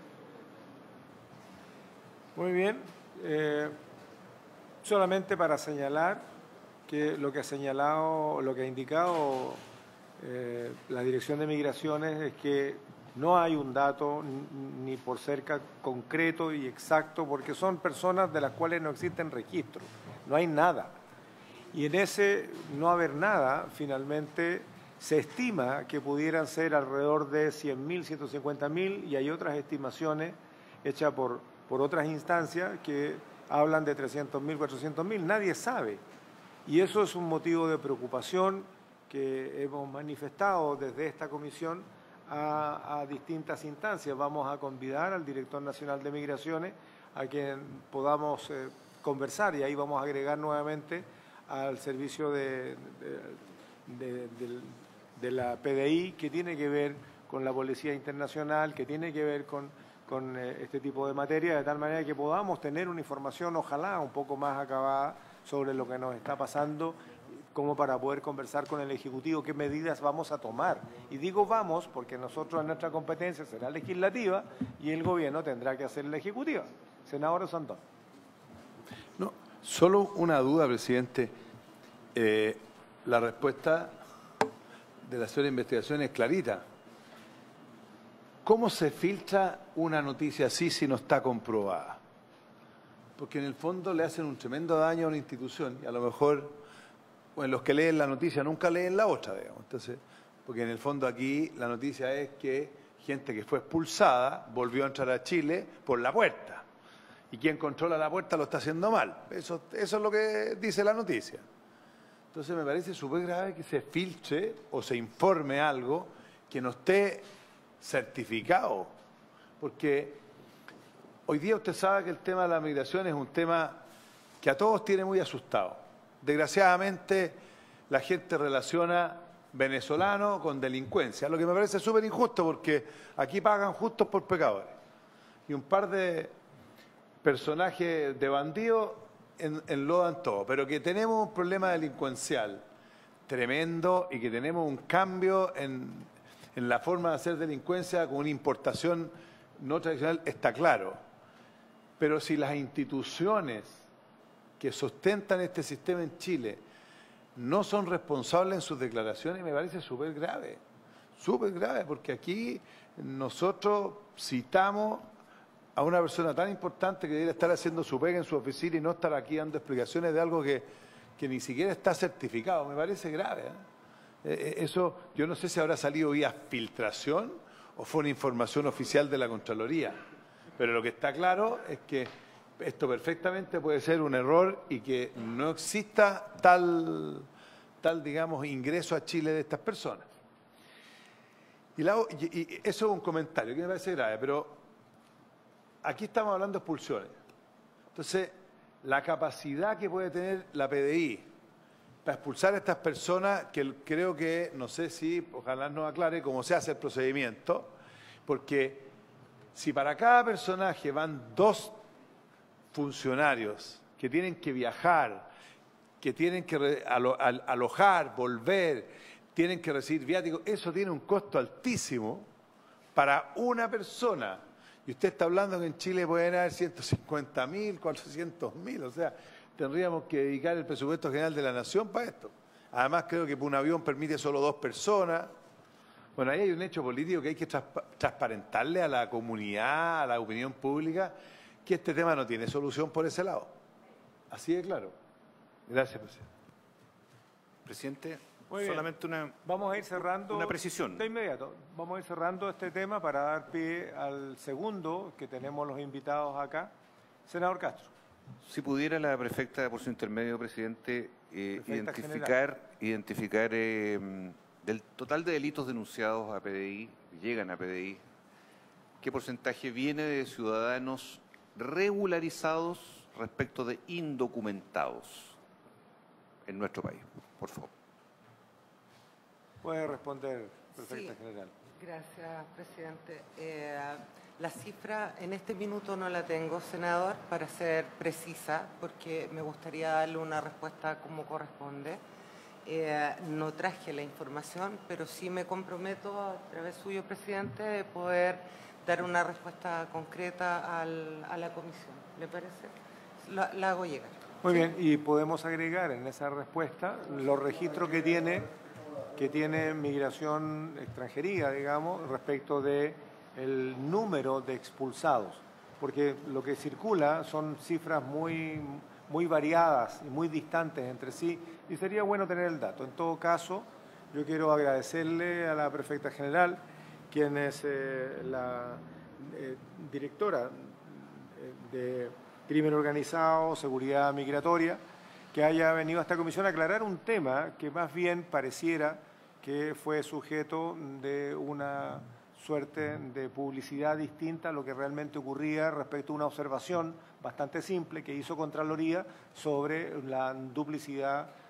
Speaker 1: Muy bien. Eh, solamente para señalar que lo que ha señalado, lo que ha indicado eh, la Dirección de Migraciones es que no hay un dato ni por cerca concreto y exacto, porque son personas de las cuales no existen registros, no hay nada. Y en ese no haber nada, finalmente se estima que pudieran ser alrededor de cien mil, ciento cincuenta mil, y hay otras estimaciones hechas por, por otras instancias que hablan de trescientos mil, cuatrocientos mil, nadie sabe. Y eso es un motivo de preocupación que hemos manifestado desde esta comisión a, a distintas instancias. Vamos a convidar al director nacional de Migraciones a quien podamos eh, conversar, y ahí vamos a agregar nuevamente al servicio de, de, de, de, de la P D I, que tiene que ver con la Policía Internacional, que tiene que ver con, con eh, este tipo de materia, de tal manera que podamos tener una información, ojalá, un poco más acabada sobre lo que nos está pasando como para poder conversar con el Ejecutivo qué medidas vamos a tomar. Y digo vamos porque nosotros en nuestra competencia será legislativa y el gobierno tendrá que hacer la ejecutiva. Senador Santón.
Speaker 3: No, solo una duda, presidente. Eh, la respuesta de la señora investigación es clarita. ¿Cómo se filtra una noticia así si no está comprobada? Porque en el fondo le hacen un tremendo daño a una institución y a lo mejor bueno, los que leen la noticia nunca leen la otra, digamos. Entonces, porque en el fondo aquí la noticia es que gente que fue expulsada volvió a entrar a Chile por la puerta. Y quien controla la puerta lo está haciendo mal. Eso, eso es lo que dice la noticia. Entonces me parece súper grave que se filtre o se informe algo que no esté certificado. Porque hoy día usted sabe que el tema de la migración es un tema que a todos tiene muy asustados. Desgraciadamente la gente relaciona venezolano con delincuencia, lo que me parece súper injusto porque aquí pagan justos por pecadores. Y un par de personajes de bandidos en, enlodan todo, pero que tenemos un problema delincuencial tremendo y que tenemos un cambio en, en la forma de hacer delincuencia con una importación no tradicional, está claro. Pero si las instituciones que sustentan este sistema en Chile no son responsables en sus declaraciones, me parece súper grave, súper grave, porque aquí nosotros citamos a una persona tan importante que debería estar haciendo su pega en su oficina y no estar aquí dando explicaciones de algo que, que ni siquiera está certificado. Me parece grave, ¿eh? Eh, eso, yo no sé si habrá salido vía filtración o fue una información oficial de la Contraloría, pero lo que está claro es que esto perfectamente puede ser un error y que no exista tal, tal digamos, ingreso a Chile de estas personas. Y, la, y, y eso es un comentario que me parece grave, pero aquí estamos hablando de expulsiones. Entonces, la capacidad que puede tener la P D I para expulsar a estas personas, que creo que, no sé si, ojalá nos aclare cómo se hace el procedimiento, porque si para cada personaje van dos funcionarios que tienen que viajar, que tienen que alo, al, alojar, volver, tienen que recibir viáticos, eso tiene un costo altísimo para una persona. Y usted está hablando que en Chile pueden haber ciento cincuenta mil, cuatrocientos mil, o sea, tendríamos que dedicar el presupuesto general de la Nación para esto. Además, creo que un avión permite solo dos personas. Bueno, ahí hay un hecho político que hay que transpa transparentarle a la comunidad, a la opinión pública, que este tema no tiene solución por ese lado. Así de claro. Gracias, presidente.
Speaker 5: Presidente,
Speaker 1: Muy bien.
Speaker 5: solamente una,
Speaker 1: Vamos a ir cerrando
Speaker 5: una precisión.
Speaker 1: De inmediato. Vamos a ir cerrando este tema para dar pie al segundo que tenemos los invitados acá. Senador Castro.
Speaker 5: Si pudiera la prefecta, por su intermedio, presidente, eh,
Speaker 1: Prefecta
Speaker 5: identificar, identificar eh, del total de delitos denunciados a P D I, llegan a P D I, ¿qué porcentaje viene de ciudadanos regularizados respecto de indocumentados en nuestro país? Por favor.
Speaker 1: Puede responder, prefecta
Speaker 7: Sí.
Speaker 1: general.
Speaker 7: Gracias, presidente. Eh, la cifra en este minuto no la tengo, senador, para ser precisa, porque me gustaría darle una respuesta como corresponde. Eh, no traje la información, pero sí me comprometo a través suyo, presidente, de poder dar una respuesta concreta al, a la comisión. ¿Le parece? La, la hago llegar.
Speaker 1: Muy bien, y podemos agregar en esa respuesta los registros que tiene que tiene migración extranjería, digamos, respecto de el número de expulsados, porque lo que circula son cifras muy, muy variadas y muy distantes entre sí, y sería bueno tener el dato. En todo caso, yo quiero agradecerle a la prefecta general, quien es eh, la eh, directora de Crimen Organizado, Seguridad Migratoria, que haya venido a esta comisión a aclarar un tema que más bien pareciera que fue sujeto de una suerte de publicidad distinta a lo que realmente ocurría respecto a una observación bastante simple que hizo Contraloría sobre la duplicidad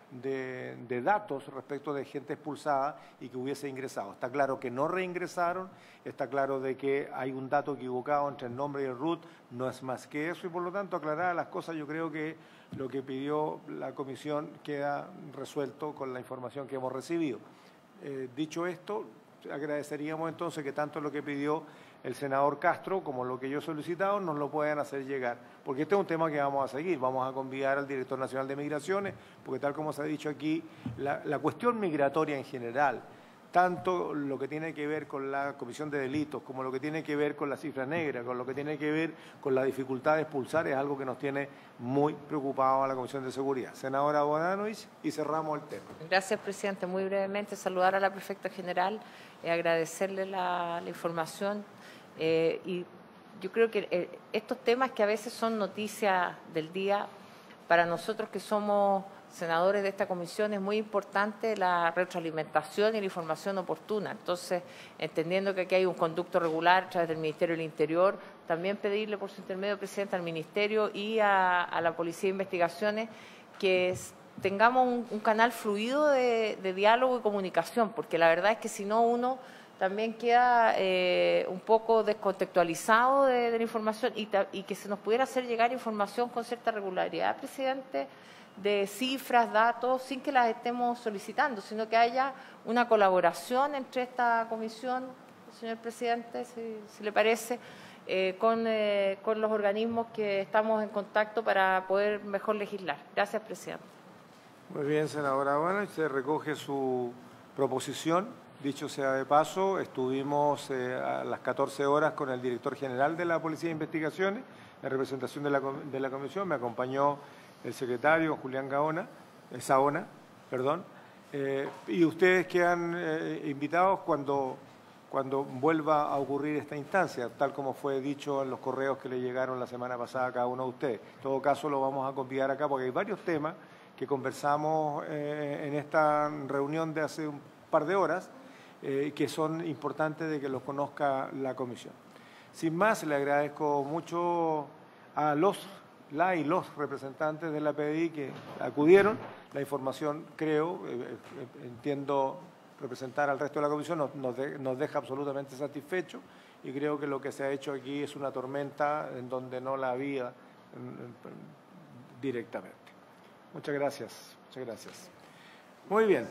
Speaker 1: de, de datos respecto de gente expulsada y que hubiese ingresado. Está claro que no reingresaron, está claro de que hay un dato equivocado entre el nombre y el R U T, no es más que eso, y por lo tanto, aclaradas las cosas, yo creo que lo que pidió la comisión queda resuelto con la información que hemos recibido. Eh, dicho esto, agradeceríamos entonces que tanto lo que pidió el senador Castro como lo que yo he solicitado nos lo puedan hacer llegar, porque este es un tema que vamos a seguir. Vamos a convidar al director nacional de migraciones, porque tal como se ha dicho aquí, la, la cuestión migratoria en general, tanto lo que tiene que ver con la comisión de delitos, como lo que tiene que ver con la cifra negra, con lo que tiene que ver con la dificultad de expulsar, es algo que nos tiene muy preocupados a la Comisión de Seguridad. Senadora Bodanovich, y cerramos el tema.
Speaker 8: Gracias, presidente. Muy brevemente, saludar a la prefecta general, eh, agradecerle la, la información eh, y yo creo que eh, estos temas que a veces son noticias del día, para nosotros que somos senadores de esta comisión es muy importante la retroalimentación y la información oportuna. Entonces, entendiendo que aquí hay un conducto regular a través del Ministerio del Interior, también pedirle por su intermedio, presidente, al Ministerio y a, a la Policía de Investigaciones que es, tengamos un, un canal fluido de, de diálogo y comunicación, porque la verdad es que si no uno también queda eh, un poco descontextualizado de, de la información y, y que se nos pudiera hacer llegar información con cierta regularidad, presidente, de cifras, datos, sin que las estemos solicitando, sino que haya una colaboración entre esta comisión, señor presidente, si, si le parece, eh, con, eh, con los organismos que estamos en contacto para poder mejor legislar. Gracias, presidente.
Speaker 1: Muy bien, senadora Habana, se recoge su proposición. Dicho sea de paso, estuvimos eh, a las catorce horas con el director general de la Policía de Investigaciones, en representación de la, de la comisión, me acompañó el secretario Julián Gaona, eh, Saona, perdón, eh, y ustedes quedan eh, invitados cuando, cuando vuelva a ocurrir esta instancia, tal como fue dicho en los correos que le llegaron la semana pasada a cada uno de ustedes. En todo caso, lo vamos a convidar acá porque hay varios temas que conversamos eh, en esta reunión de hace un par de horas eh, que son importantes de que los conozca la comisión. Sin más, le agradezco mucho a los la y los representantes de la P D I que acudieron. La información, creo, eh, eh, entiendo representar al resto de la comisión, nos, nos, de, nos deja absolutamente satisfechos y creo que lo que se ha hecho aquí es una tormenta en donde no la había en, en, directamente. Muchas gracias, muchas gracias. Muy bien.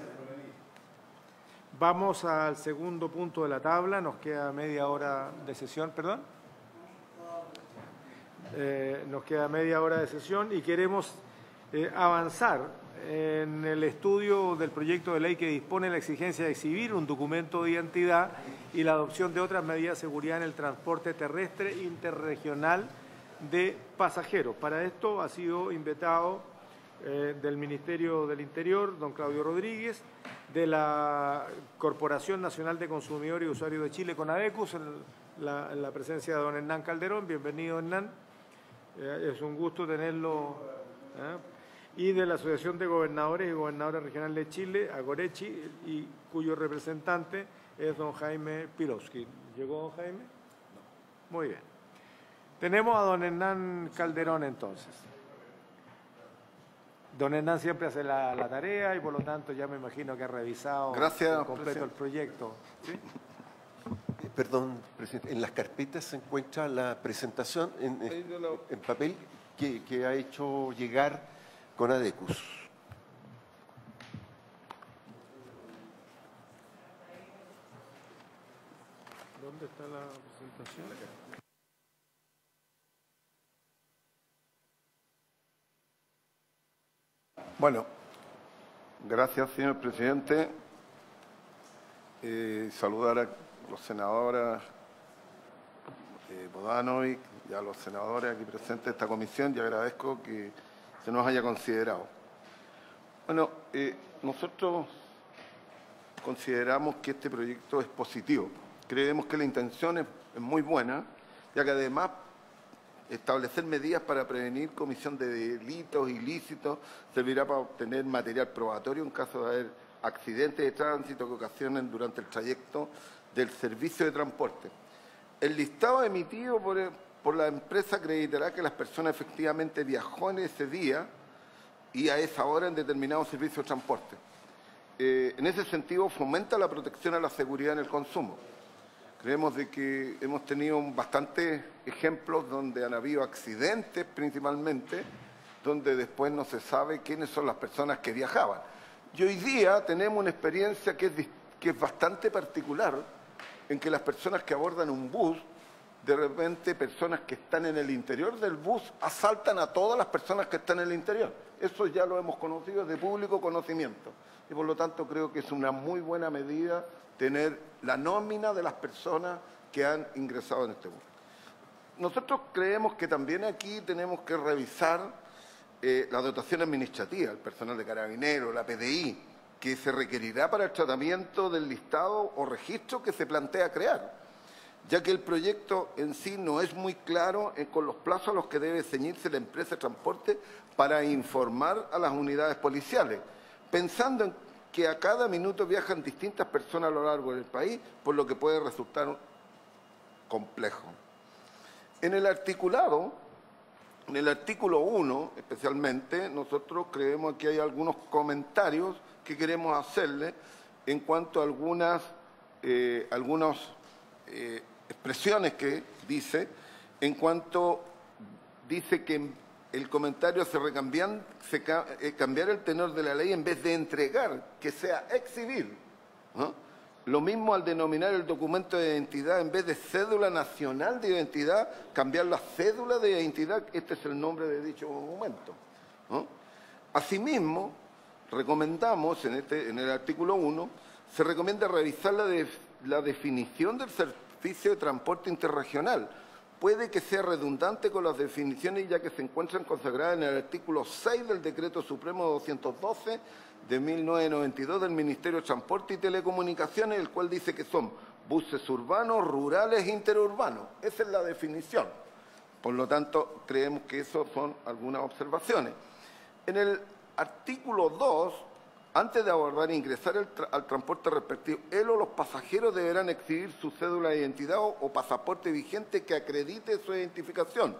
Speaker 1: Vamos al segundo punto de la tabla, nos queda media hora de sesión, perdón. Eh, nos queda media hora de sesión y queremos eh, avanzar en el estudio del proyecto de ley que dispone la exigencia de exhibir un documento de identidad y la adopción de otras medidas de seguridad en el transporte terrestre interregional de pasajeros. Para esto ha sido invitado eh, del Ministerio del Interior, don Claudio Rodríguez, de la Corporación Nacional de Consumidores y Usuarios de Chile, CONADECUS, en la, en la presencia de don Hernán Calderón. Bienvenido, Hernán. Eh, es un gusto tenerlo. ¿eh? Y de la Asociación de Gobernadores y Gobernadoras Regionales de Chile, Agorechi, y cuyo representante es don Jaime Pirovsky. ¿Llegó don Jaime? No. Muy bien. Tenemos a don Hernán Calderón entonces. Don Hernán siempre hace la, la tarea y por lo tanto ya me imagino que ha revisado
Speaker 2: Gracias,
Speaker 1: completo presidente. El proyecto. ¿Sí?
Speaker 2: Perdón, presidente, en las carpetas se encuentra la presentación en, en papel que, que ha hecho llegar CONADECUS.
Speaker 1: ¿Dónde está la presentación?
Speaker 9: Bueno, gracias, señor presidente. Eh, saludar a los senadores eh, Bodanovich y a los senadores aquí presentes de esta comisión y agradezco que se nos haya considerado. Bueno, eh, nosotros consideramos que este proyecto es positivo. Creemos que la intención es, es muy buena, ya que además establecer medidas para prevenir comisión de delitos ilícitos servirá para obtener material probatorio en caso de haber accidentes de tránsito que ocasionen durante el trayecto del servicio de transporte. El listado emitido por, por la empresa acreditará que las personas efectivamente viajó en ese día y a esa hora en determinados servicios de transporte. Eh, en ese sentido, fomenta la protección a la seguridad en el consumo. Creemos de que hemos tenido bastantes ejemplos donde han habido accidentes principalmente, donde después no se sabe quiénes son las personas que viajaban. Y hoy día tenemos una experiencia que es, que es bastante particular, en que las personas que abordan un bus, de repente personas que están en el interior del bus asaltan a todas las personas que están en el interior. Eso ya lo hemos conocido de público conocimiento. Y por lo tanto creo que es una muy buena medida tener la nómina de las personas que han ingresado en este bus. Nosotros creemos que también aquí tenemos que revisar eh, la dotación administrativa, el personal de Carabineros, la P D I, que se requerirá para el tratamiento del listado o registro que se plantea crear, ya que el proyecto en sí no es muy claro eh, con los plazos a los que debe ceñirse la empresa de transporte para informar a las unidades policiales, pensando en que a cada minuto viajan distintas personas a lo largo del país, por lo que puede resultar complejo. En el articulado, en el artículo uno especialmente, nosotros creemos que hay algunos comentarios que queremos hacerle en cuanto a algunas, eh, algunas eh, expresiones que dice, en cuanto dice que el comentario se recambian, se eh, cambiar el tenor de la ley en vez de entregar, que sea exhibir, ¿no? Lo mismo al denominar el documento de identidad, en vez de cédula nacional de identidad, cambiar la cédula de identidad, este es el nombre de dicho documento, ¿no? Asimismo, recomendamos, en, este, en el artículo uno, se recomienda revisar la, de, la definición del servicio de transporte interregional. Puede que sea redundante con las definiciones, ya que se encuentran consagradas en el artículo seis del Decreto Supremo doscientos doce de mil novecientos noventa y dos del Ministerio de Transporte y Telecomunicaciones, el cual dice que son buses urbanos, rurales e interurbanos. Esa es la definición. Por lo tanto, creemos que eso son algunas observaciones. En el artículo dos, antes de abordar e ingresar el tra al transporte respectivo, él o los pasajeros deberán exhibir su cédula de identidad o, o pasaporte vigente que acredite su identificación.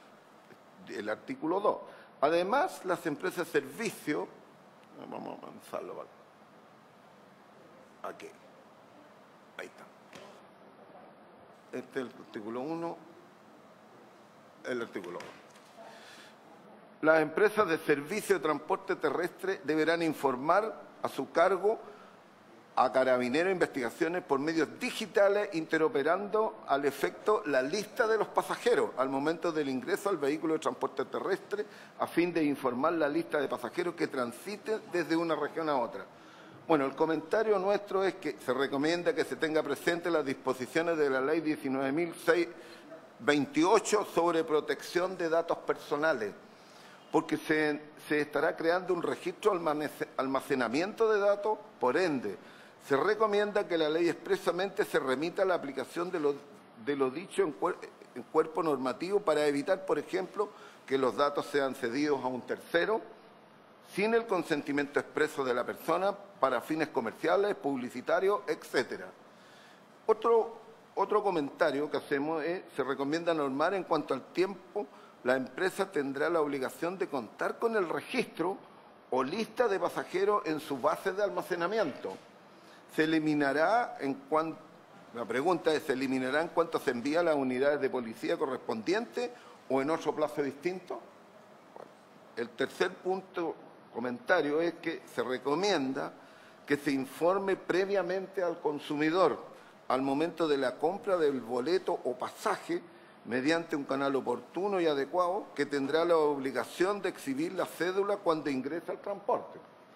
Speaker 9: El artículo dos. Además, las empresas de servicio, vamos a avanzarlo, ¿vale? Aquí. Ahí está. Este es el artículo uno, el artículo dos. Las empresas de servicio de transporte terrestre deberán informar a su cargo a Carabineros e Investigaciones por medios digitales, interoperando al efecto la lista de los pasajeros al momento del ingreso al vehículo de transporte terrestre, a fin de informar la lista de pasajeros que transiten desde una región a otra. Bueno, el comentario nuestro es que se recomienda que se tenga presente las disposiciones de la Ley diecinueve mil seiscientos veintiocho sobre protección de datos personales, porque se, se estará creando un registro almacenamiento de datos, por ende, se recomienda que la ley expresamente se remita a la aplicación de lo, de lo dicho en, cuer, en cuerpo normativo para evitar, por ejemplo, que los datos sean cedidos a un tercero sin el consentimiento expreso de la persona para fines comerciales, publicitarios, etcétera. Otro, otro comentario que hacemos es, se recomienda normar en cuanto al tiempo. La empresa tendrá la obligación de contar con el registro o lista de pasajeros en su base de almacenamiento. Se eliminará en cuanto, la pregunta es, ¿se eliminará en cuanto se envía a las unidades de policía correspondientes o en otro plazo distinto? Bueno, el tercer punto, comentario, es que se recomienda que se informe previamente al consumidor al momento de la compra del boleto o pasaje mediante un canal oportuno y adecuado, que tendrá la obligación de exhibir la cédula cuando ingresa al transporte.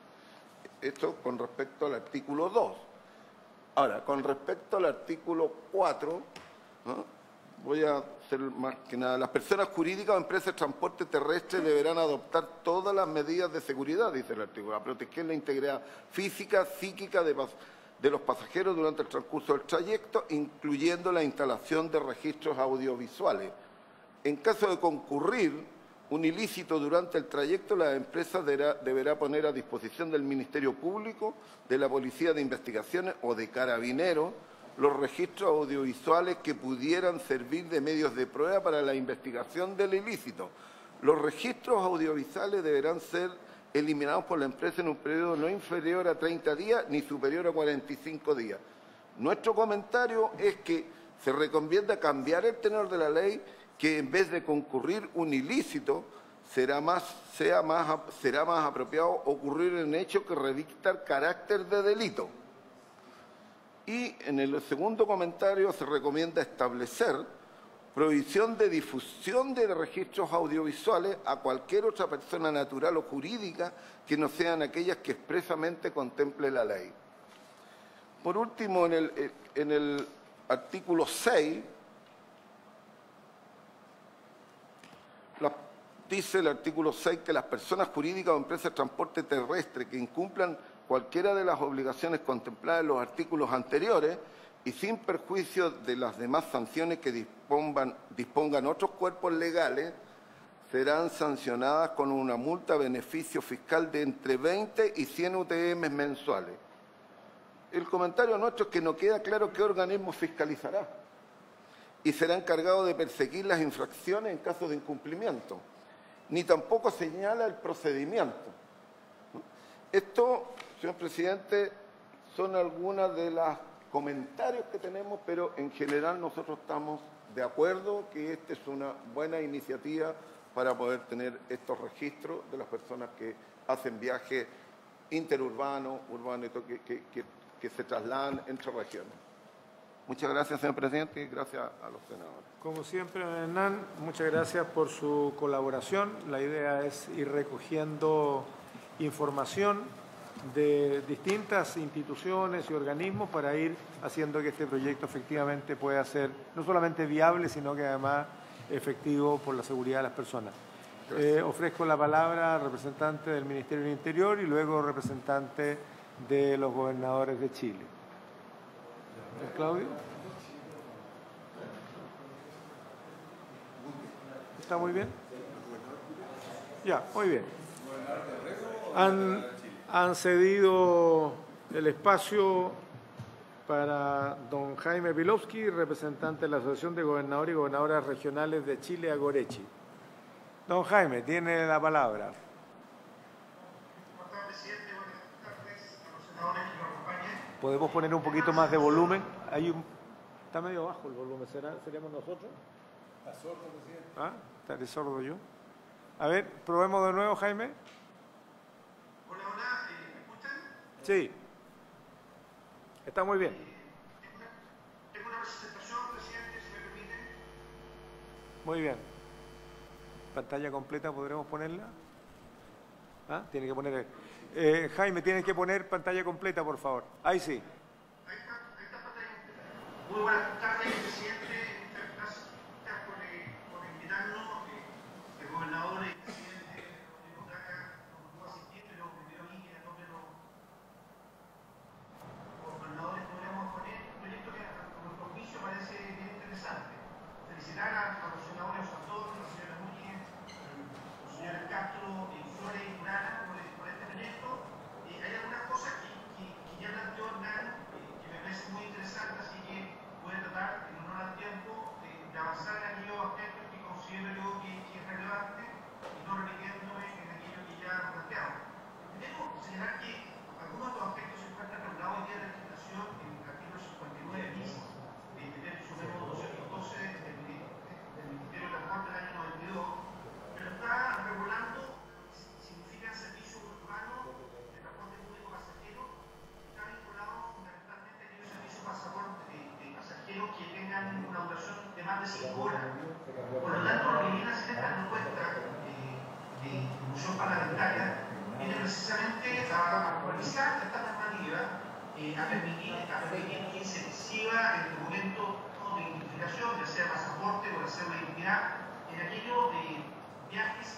Speaker 9: Esto con respecto al artículo dos. Ahora, con respecto al artículo cuatro, ¿no? Voy a hacer más que nada. Las personas jurídicas o empresas de transporte terrestre deberán adoptar todas las medidas de seguridad, dice el artículo, a proteger la integridad física, psíquica de de los pasajeros durante el transcurso del trayecto, incluyendo la instalación de registros audiovisuales. En caso de concurrir un ilícito durante el trayecto, la empresa deberá, deberá poner a disposición del Ministerio Público, de la Policía de Investigaciones o de Carabineros los registros audiovisuales que pudieran servir de medios de prueba para la investigación del ilícito. Los registros audiovisuales deberán ser eliminados por la empresa en un periodo no inferior a treinta días ni superior a cuarenta y cinco días. Nuestro comentario es que se recomienda cambiar el tenor de la ley, que en vez de concurrir un ilícito, será más, sea más, será más apropiado ocurrir en hecho que revista el carácter de delito. Y en el segundo comentario se recomienda establecer prohibición de difusión de registros audiovisuales a cualquier otra persona natural o jurídica que no sean aquellas que expresamente contemple la ley. Por último, en el, en el artículo seis, la, dice el artículo seis que las personas jurídicas o empresas de transporte terrestre que incumplan cualquiera de las obligaciones contempladas en los artículos anteriores y sin perjuicio de las demás sanciones que dispongan, dispongan otros cuerpos legales, serán sancionadas con una multa a beneficio fiscal de entre veinte y cien U T M mensuales. El comentario nuestro es que no queda claro qué organismo fiscalizará y será encargado de perseguir las infracciones en caso de incumplimiento, ni tampoco señala el procedimiento. Esto, señor presidente, son algunas de los comentarios que tenemos, pero en general nosotros estamos de acuerdo que esta es una buena iniciativa para poder tener estos registros de las personas que hacen viajes interurbanos, urbanos, que, que, que, que se trasladan entre regiones. Muchas gracias, señor presidente, y gracias a los senadores.
Speaker 1: Como siempre, don Hernán, muchas gracias por su colaboración. La idea es ir recogiendo información de distintas instituciones y organismos para ir haciendo que este proyecto efectivamente pueda ser no solamente viable, sino que además efectivo por la seguridad de las personas. Eh, ofrezco la palabra al representante del Ministerio del Interior y luego representante de los gobernadores de Chile. Claudio. ¿Está muy bien? Ya, muy bien. Han, han cedido el espacio para don Jaime Pilowski, representante de la Asociación de Gobernadores y Gobernadoras Regionales de Chile, Agorechi. Don Jaime, tiene la palabra. ¿Podemos poner un poquito más de volumen? Hay un, está medio bajo el volumen. ¿Será, ¿Seríamos nosotros? ¿Está sordo, presidente? ¿Ah? ¿Estaré sordo yo? A ver, probemos de nuevo, Jaime.
Speaker 10: Hola, hola, ¿me escuchan?
Speaker 1: Sí. Está muy bien.
Speaker 10: Tengo una presentación, presidente, si me permite.
Speaker 1: Muy bien. ¿Pantalla completa podremos ponerla? ¿Ah? Tiene que poner... Eh, Jaime, tienes que poner pantalla completa, por favor. Ahí sí.
Speaker 10: Ahí está, ahí está pantalla completa. Muy buenas tardes, presidente. Muchas gracias por, eh, por invitarnos. Eh, el gobernador y el presidente Rodrigo Caca no pudo asistir, pero me pidió a mí que a todos los gobernadores podríamos poner un proyecto que a nuestro juicio parece bien interesante. Felicitar a, a los senadores Osandón, a la señora Núñez, a los señores Castro, Flores y Durana por, por este proyecto. Eh, hay algunas cosas que, que, que ya planteó Hernán eh, que me parecen muy interesantes, así que voy a tratar, en honor al tiempo, de, de avanzar en aquellos aspectos que considero yo que, que es relevante y no repitiéndome en aquello que ya planteamos. Primero, señalar que algunos de los aspectos se encuentran regulados hoy día en la legislación en el artículo cincuenta y nueve bis del decreto supremo doscientos doce del, del Ministerio de Transporte del año noventa y dos, pero está regulando significa servicio urbano de transporte público pasajero, está vinculado fundamentalmente a aquellos servicios pasaporte de, de pasajeros que tengan una duración de más de cinco horas. Por lo tanto, lo que viene a hacer esta propuesta de, de institución parlamentaria viene precisamente a actualizar esta normativa, eh, a permitir, a permitir que se exhiba el documento de identificación, ya sea pasaporte o la cédula de identidad, en aquellos de viajes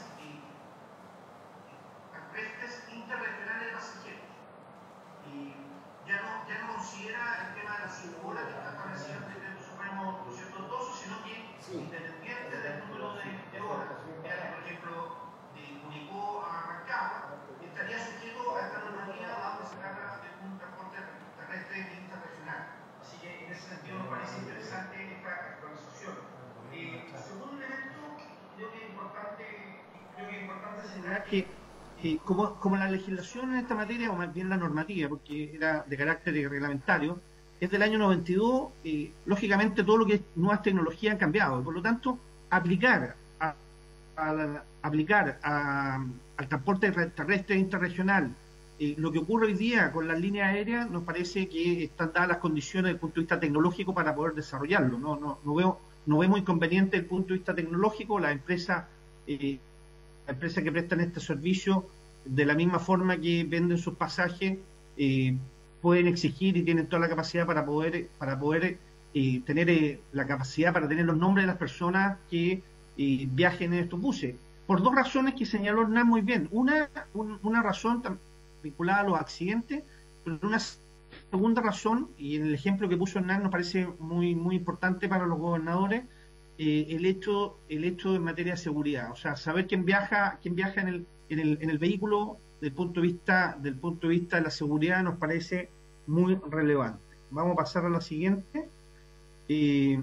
Speaker 10: interregionales de pasajeros. Y ya no, ya no considera el tema de las cinco horas que está establecido en el decreto supremo doscientos doce, sino que sí, independiente del número de, de horas, ya que por ejemplo de Curicó a Rancagua, estaría sujeto a esta normativa donde se trata de un transporte terrestre interregional. Así que en ese sentido nos parece interesante esta actualización. Eh, segundo elemento, creo que es importante, creo que es importante señalar que eh, como, como la legislación en esta materia, o más bien la normativa, porque era de carácter reglamentario, es del año noventa y dos, eh, lógicamente todo lo que es nuevas tecnologías han cambiado, por lo tanto, aplicar a, a la, aplicar a, al transporte terrestre interregional eh, lo que ocurre hoy día con las líneas aéreas, nos parece que están dadas las condiciones desde el punto de vista tecnológico para poder desarrollarlo. No, no, no veo, no vemos inconveniente desde el punto de vista tecnológico. Las empresas, eh, las empresas que prestan este servicio, de la misma forma que venden sus pasajes, eh, pueden exigir y tienen toda la capacidad para poder, para poder eh, tener eh, la capacidad para tener los nombres de las personas que eh, viajen en estos buses. Por dos razones que señaló Hernán muy bien. Una, un, una razón vinculada a los accidentes, pero una segunda razón, y en el ejemplo que puso Hernán nos parece muy, muy importante para los gobernadores, eh, el hecho, el hecho en materia de seguridad. O sea, saber quién viaja, quién viaja en el, en el, en el vehículo, del punto de vista, del punto de vista de la seguridad, nos parece muy relevante. Vamos a pasar a la siguiente. Eh,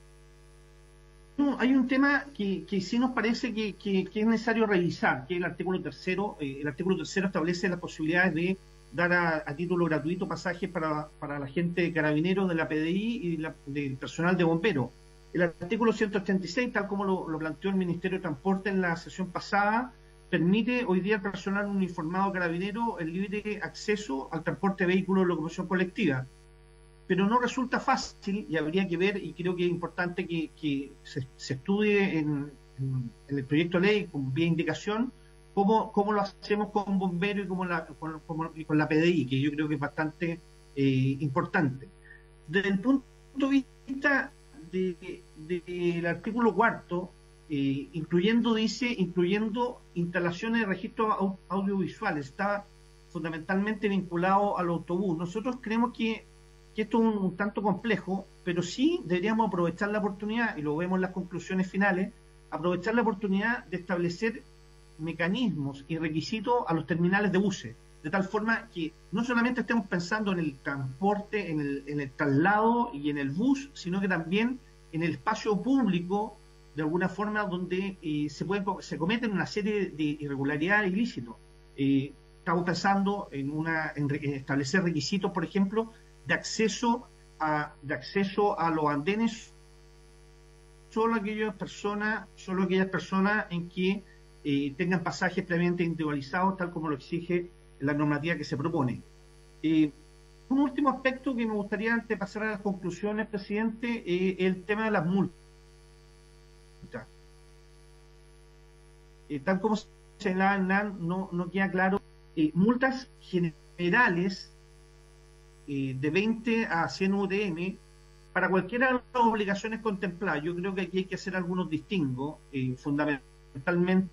Speaker 10: hay un tema que, que sí nos parece que, que, que es necesario revisar, que es el artículo tercero. Eh, el artículo tercero establece las posibilidades de dar a, a título gratuito pasajes para, para la gente de carabineros, de la P D I y la, del personal de bomberos. El artículo ciento ochenta y seis, tal como lo, lo planteó el Ministerio de Transporte en la sesión pasada, permite hoy día al personal uniformado carabinero el libre acceso al transporte de vehículos de locomoción colectiva. Pero no resulta fácil, y habría que ver, y creo que es importante que, que se, se estudie en, en, en el proyecto de ley, con vía indicación, cómo, cómo lo hacemos con bomberos y con la, con, con, y con la P D I, que yo creo que es bastante eh, importante. Desde el punto de vista del de, de artículo cuarto, eh, incluyendo, dice, incluyendo instalaciones de registros au, audiovisuales, está fundamentalmente vinculado al autobús. Nosotros creemos que que esto es un, un tanto complejo, pero sí deberíamos aprovechar la oportunidad, y lo vemos en las conclusiones finales, aprovechar la oportunidad de establecer mecanismos y requisitos a los terminales de buses, de tal forma que no solamente estemos pensando en el transporte, en el, en el traslado y en el bus, sino que también en el espacio público, de alguna forma, donde eh, se, pueden, se cometen una serie de irregularidades ilícitos. Eh, estamos pensando en, una, en, re, en establecer requisitos, por ejemplo, de acceso a de acceso a los andenes solo aquellas personas solo aquellas personas en que eh, tengan pasajes previamente individualizados, tal como lo exige la normativa que se propone. Eh, un último aspecto que me gustaría, antes de pasar a las conclusiones, presidente, eh, el tema de las multas. Eh, tal como señalaba Hernán, no, no queda claro. Eh, multas generales de veinte a cien U T M para cualquiera de las obligaciones contempladas. Yo creo que aquí hay que hacer algunos distingos, eh, fundamentalmente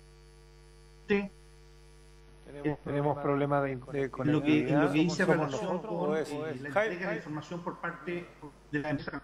Speaker 1: tenemos, eh, tenemos problemas de, de conectividad.
Speaker 10: Lo que, lo que dice relación
Speaker 1: nosotros,
Speaker 10: con
Speaker 1: es,
Speaker 10: eh,
Speaker 1: es,
Speaker 10: la
Speaker 1: Jaime,
Speaker 10: entrega de información por parte de la empresa.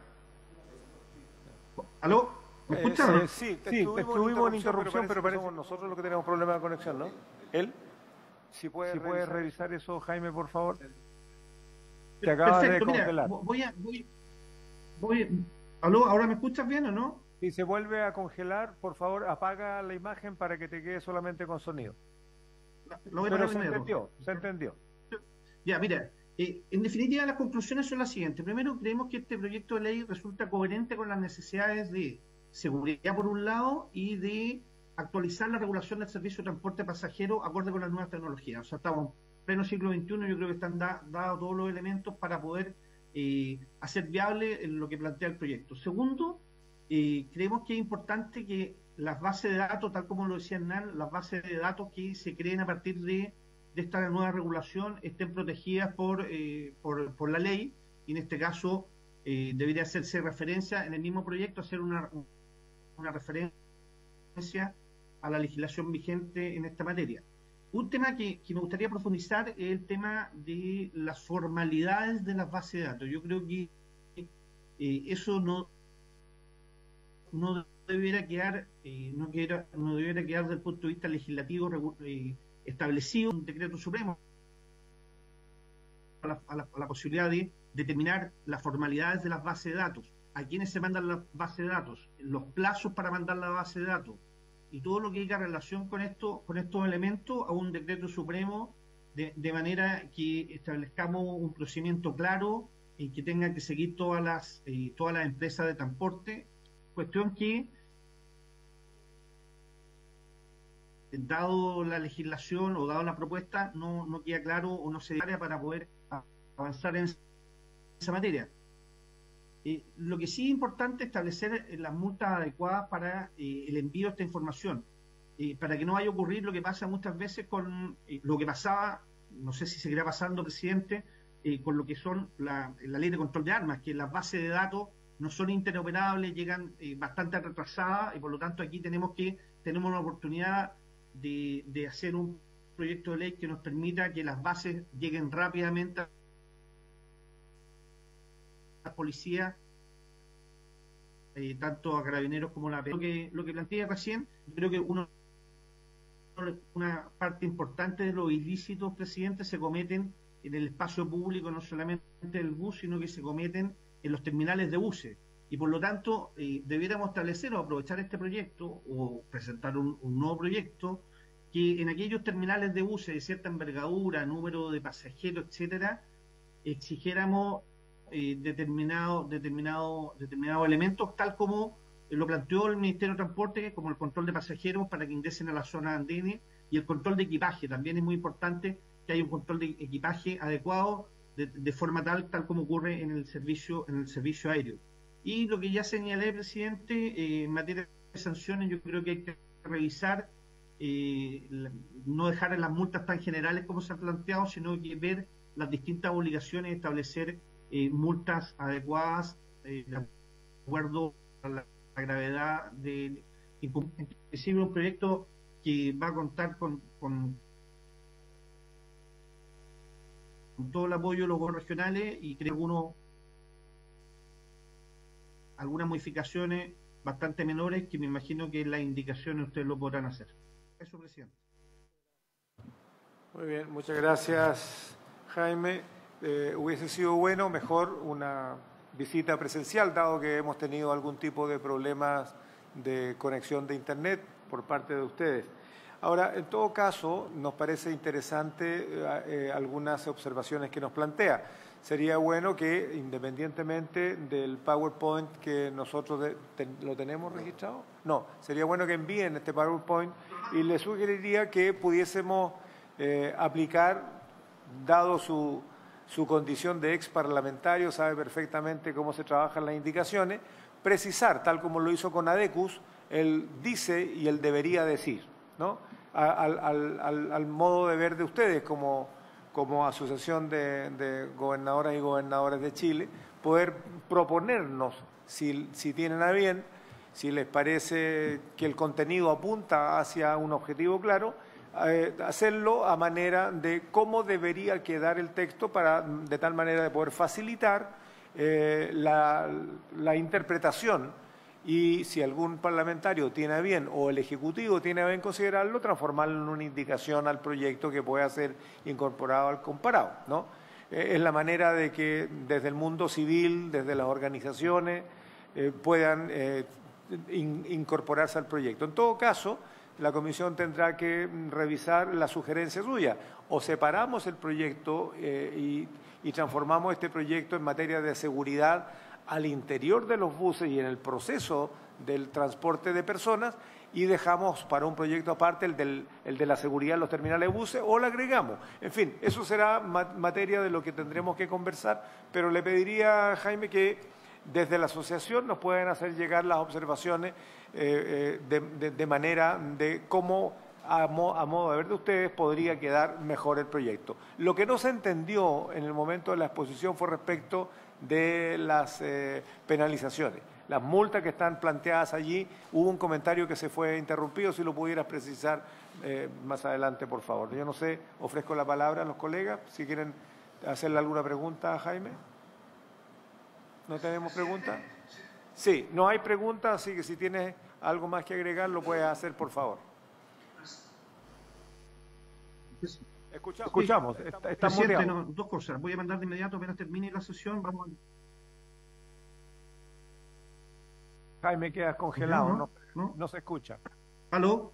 Speaker 10: ¿Aló? ¿Me escuchan?
Speaker 1: Eh, sí, sí, estuvimos en interrupción, pero parece que somos nosotros los que tenemos problemas de conexión, ¿no? ¿Él? Si puede, si puede revisar eso, Jaime, por favor. Te acabas
Speaker 10: Perfecto,
Speaker 1: de congelar.
Speaker 10: Mira, voy a, voy, voy, ¿aló? ¿Ahora me escuchas bien o no?
Speaker 1: Si se vuelve a congelar, por favor, apaga la imagen para que te quede solamente con sonido.
Speaker 10: Lo voy a
Speaker 1: Pero se entendió, se entendió.
Speaker 10: Ya, mira, eh, en definitiva las conclusiones son las siguientes. Primero, creemos que este proyecto de ley resulta coherente con las necesidades de seguridad por un lado y de actualizar la regulación del servicio de transporte pasajero acorde con las nuevas tecnologías. O sea, estamos pleno siglo veintiuno, yo creo que están da, dados todos los elementos para poder eh, hacer viable lo que plantea el proyecto. Segundo, eh, creemos que es importante que las bases de datos, tal como lo decía Hernán, las bases de datos que se creen a partir de, de esta nueva regulación estén protegidas por, eh, por, por la ley, y en este caso eh, debería hacerse referencia en el mismo proyecto, hacer una, una referencia a la legislación vigente en esta materia. Un tema que, que me gustaría profundizar es el tema de las formalidades de las bases de datos. Yo creo que eh, eso no, no debiera quedar, eh, no, quiera, no debiera quedar desde el punto de vista legislativo eh, establecido en un decreto supremo a la, a, la, a la posibilidad de determinar las formalidades de las bases de datos, a quiénes se mandan las bases de datos, los plazos para mandar la base de datos, y todo lo que haya relación con esto, con estos elementos a un decreto supremo, de, de manera que establezcamos un procedimiento claro y que tengan que seguir todas las eh, todas las empresas de transporte, cuestión que, dado la legislación o dado la propuesta, no, no queda claro o no se declara para poder avanzar en esa materia. Eh, lo que sí es importante es establecer las multas adecuadas para eh, el envío de esta información, eh, para que no vaya a ocurrir lo que pasa muchas veces con eh, lo que pasaba, no sé si seguirá pasando, presidente, eh, con lo que son la, la ley de control de armas, que las bases de datos no son interoperables, llegan eh, bastante retrasadas, y por lo tanto aquí tenemos que tenemos una oportunidad de, de hacer un proyecto de ley que nos permita que las bases lleguen rápidamente a la policía, eh, tanto a carabineros como a la P. Lo que, lo que planteé recién, creo que uno, una parte importante de los ilícitos, presidente, se cometen en el espacio público, no solamente en el bus, sino que se cometen en los terminales de buses. Y por lo tanto, eh, debiéramos establecer o aprovechar este proyecto o presentar un, un nuevo proyecto que en aquellos terminales de buses de cierta envergadura, número de pasajeros, etcétera, exigiéramos eh, determinados determinado, determinado elementos, tal como lo planteó el Ministerio de Transporte, como el control de pasajeros para que ingresen a la zona andina, y el control de equipaje. También es muy importante que haya un control de equipaje adecuado de, de forma tal, tal como ocurre en el servicio, en el servicio aéreo. Y lo que ya señalé, presidente, eh, en materia de sanciones, yo creo que hay que revisar, eh, la, no dejar las multas tan generales como se han planteado, sino que ver las distintas obligaciones y establecer eh, multas adecuadas eh, de acuerdo a la, la gravedad del incumplimiento. Es un proyecto que va a contar con, con, con todo el apoyo de los gobiernos regionales, y creo que algunos algunas modificaciones bastante menores que me imagino que en las indicaciones ustedes lo podrán hacer. Eso, presidente.
Speaker 1: Muy bien, muchas gracias, Jaime. Eh, hubiese sido bueno, mejor, una visita presencial, dado que hemos tenido algún tipo de problemas de conexión de Internet por parte de ustedes. Ahora, en todo caso, nos parece interesante eh, eh, algunas observaciones que nos plantea. Sería bueno que, independientemente del PowerPoint que nosotros de, te, lo tenemos registrado, no, sería bueno que envíen este PowerPoint, y le sugeriría que pudiésemos eh, aplicar, dado su, su condición de ex parlamentario, sabe perfectamente cómo se trabajan las indicaciones, precisar, tal como lo hizo con ADECUS, él dice y él debería decir, ¿no? Al, al, al, al modo de ver de ustedes como como Asociación de, de Gobernadoras y Gobernadores de Chile, poder proponernos, si, si tienen a bien, si les parece que el contenido apunta hacia un objetivo claro, eh, hacerlo a manera de cómo debería quedar el texto, para de tal manera de poder facilitar eh, la, la interpretación, y si algún parlamentario tiene a bien o el Ejecutivo tiene a bien considerarlo, transformarlo en una indicación al proyecto que pueda ser incorporado al comparado, ¿no? Eh, es la manera de que desde el mundo civil, desde las organizaciones, eh, puedan eh, in, incorporarse al proyecto. En todo caso, la Comisión tendrá que revisar la sugerencia suya. O separamos el proyecto eh, y, y transformamos este proyecto en materia de seguridad al interior de los buses y en el proceso del transporte de personas, y dejamos para un proyecto aparte el, del, el de la seguridad en los terminales de buses, o lo agregamos. En fin, eso será materia de lo que tendremos que conversar, pero le pediría a Jaime que desde la asociación nos puedan hacer llegar las observaciones eh, eh, de, de, de manera de cómo, a, mo, a modo de ver de ustedes, podría quedar mejor el proyecto. Lo que no se entendió en el momento de la exposición fue respecto de las eh, penalizaciones, las multas que están planteadas allí. Hubo un comentario que se fue interrumpido, si lo pudieras precisar eh, más adelante, por favor. Yo no sé, ofrezco la palabra a los colegas, si quieren hacerle alguna pregunta a Jaime. ¿No tenemos preguntas? Sí, no hay preguntas, así que si tienes algo más que agregar, lo puedes hacer, por favor. Escuchamos. Escuchamos. Está, está
Speaker 10: Presidente, no, dos cosas. Voy a mandar de inmediato, apenas termine la sesión. Vamos a...
Speaker 1: Jaime, quedas congelado, no, no, no se escucha.
Speaker 10: ¿Aló?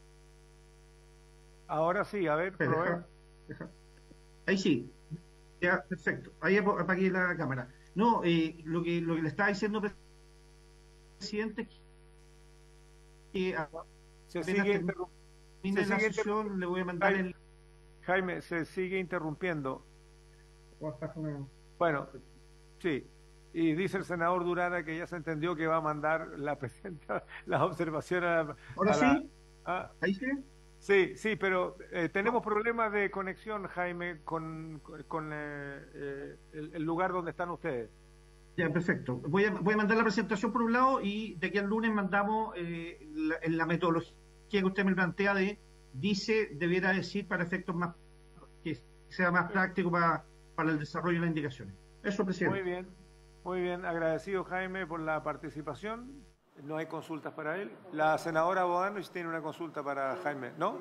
Speaker 1: Ahora sí, a ver,
Speaker 10: Espera,
Speaker 1: probé.
Speaker 10: deja- deja. Ahí sí. Ya, perfecto. Ahí ap- apagué la cámara. No, eh, lo que, lo que le estaba diciendo, presidente, es que
Speaker 1: Se
Speaker 10: apenas
Speaker 1: sigue,
Speaker 10: termine
Speaker 1: interrum-
Speaker 10: la
Speaker 1: se sigue
Speaker 10: sesión, le voy a mandar
Speaker 1: Jaime,
Speaker 10: el...
Speaker 1: Jaime, se sigue interrumpiendo.
Speaker 10: Bueno,
Speaker 1: Bueno, sí. Y dice el senador Durana que ya se entendió que va a mandar la presenta, las observaciones a la...
Speaker 10: ¿ahora
Speaker 1: a la-
Speaker 10: sí?
Speaker 1: a-
Speaker 10: ¿Ahí sí?
Speaker 1: sí, sí, pero eh, tenemos problemas de conexión, Jaime, con, con, con, eh, eh, el, el lugar donde están ustedes.
Speaker 10: Ya, perfecto. Voy a, voy a mandar la presentación por un lado y de aquí al lunes mandamos eh, la, en la metodología que usted me plantea de dice, debiera decir para efectos más, que sea más práctico para, para el desarrollo de las indicaciones. Eso, presidente.
Speaker 1: Muy bien, muy bien. Agradecido, Jaime, por la participación. No hay consultas para él. La senadora Bodanovich tiene una consulta para Jaime, ¿no?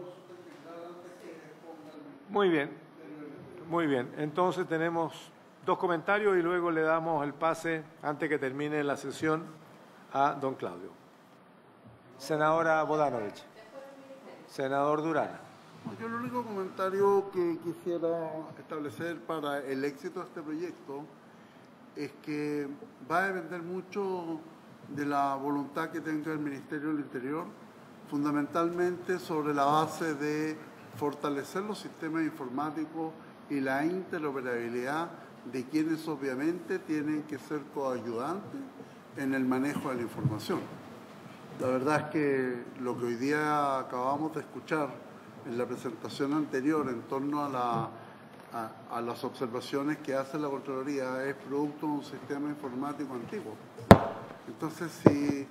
Speaker 1: Muy bien, muy bien. Entonces tenemos dos comentarios y luego le damos el pase, antes que termine la sesión, a don Claudio. Senadora Bodanovich. Senador Durana.
Speaker 4: Yo el único comentario que quisiera establecer para el éxito de este proyecto es que va a depender mucho de la voluntad que tenga el Ministerio del Interior, fundamentalmente sobre la base de fortalecer los sistemas informáticos y la interoperabilidad de quienes obviamente tienen que ser coayudantes en el manejo de la información. La verdad es que lo que hoy día acabamos de escuchar en la presentación anterior en torno a, la, a, a las observaciones que hace la Contraloría es producto de un sistema informático antiguo. Entonces, si,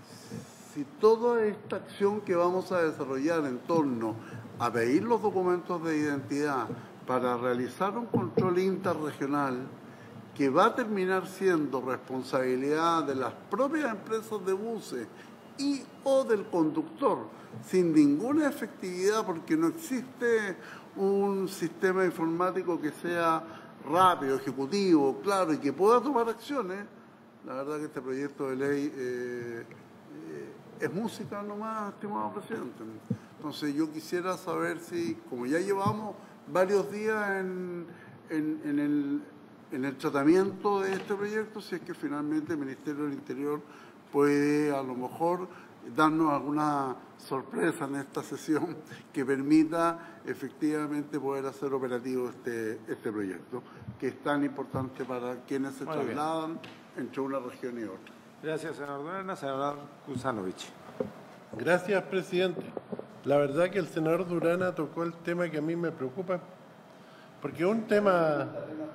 Speaker 4: si toda esta acción que vamos a desarrollar en torno a pedir los documentos de identidad para realizar un control interregional que va a terminar siendo responsabilidad de las propias empresas de buses y o del conductor, sin ninguna efectividad porque no existe un sistema informático que sea rápido, ejecutivo, claro y que pueda tomar acciones, la verdad que este proyecto de ley eh, eh, es música nomás, estimado presidente. Entonces yo quisiera saber si, como ya llevamos varios días en, en, en, el, en el tratamiento de este proyecto, si es que finalmente el Ministerio del Interior puede a lo mejor darnos alguna sorpresa en esta sesión que permita efectivamente poder hacer operativo este, este proyecto, que es tan importante para quienes se
Speaker 1: Muy
Speaker 4: trasladan entre una región y otra.
Speaker 1: Gracias, senador Durana. Senador Kuzanovich.
Speaker 6: Gracias, presidente. La verdad que el senador Durana tocó el tema que a mí me preocupa, porque un tema,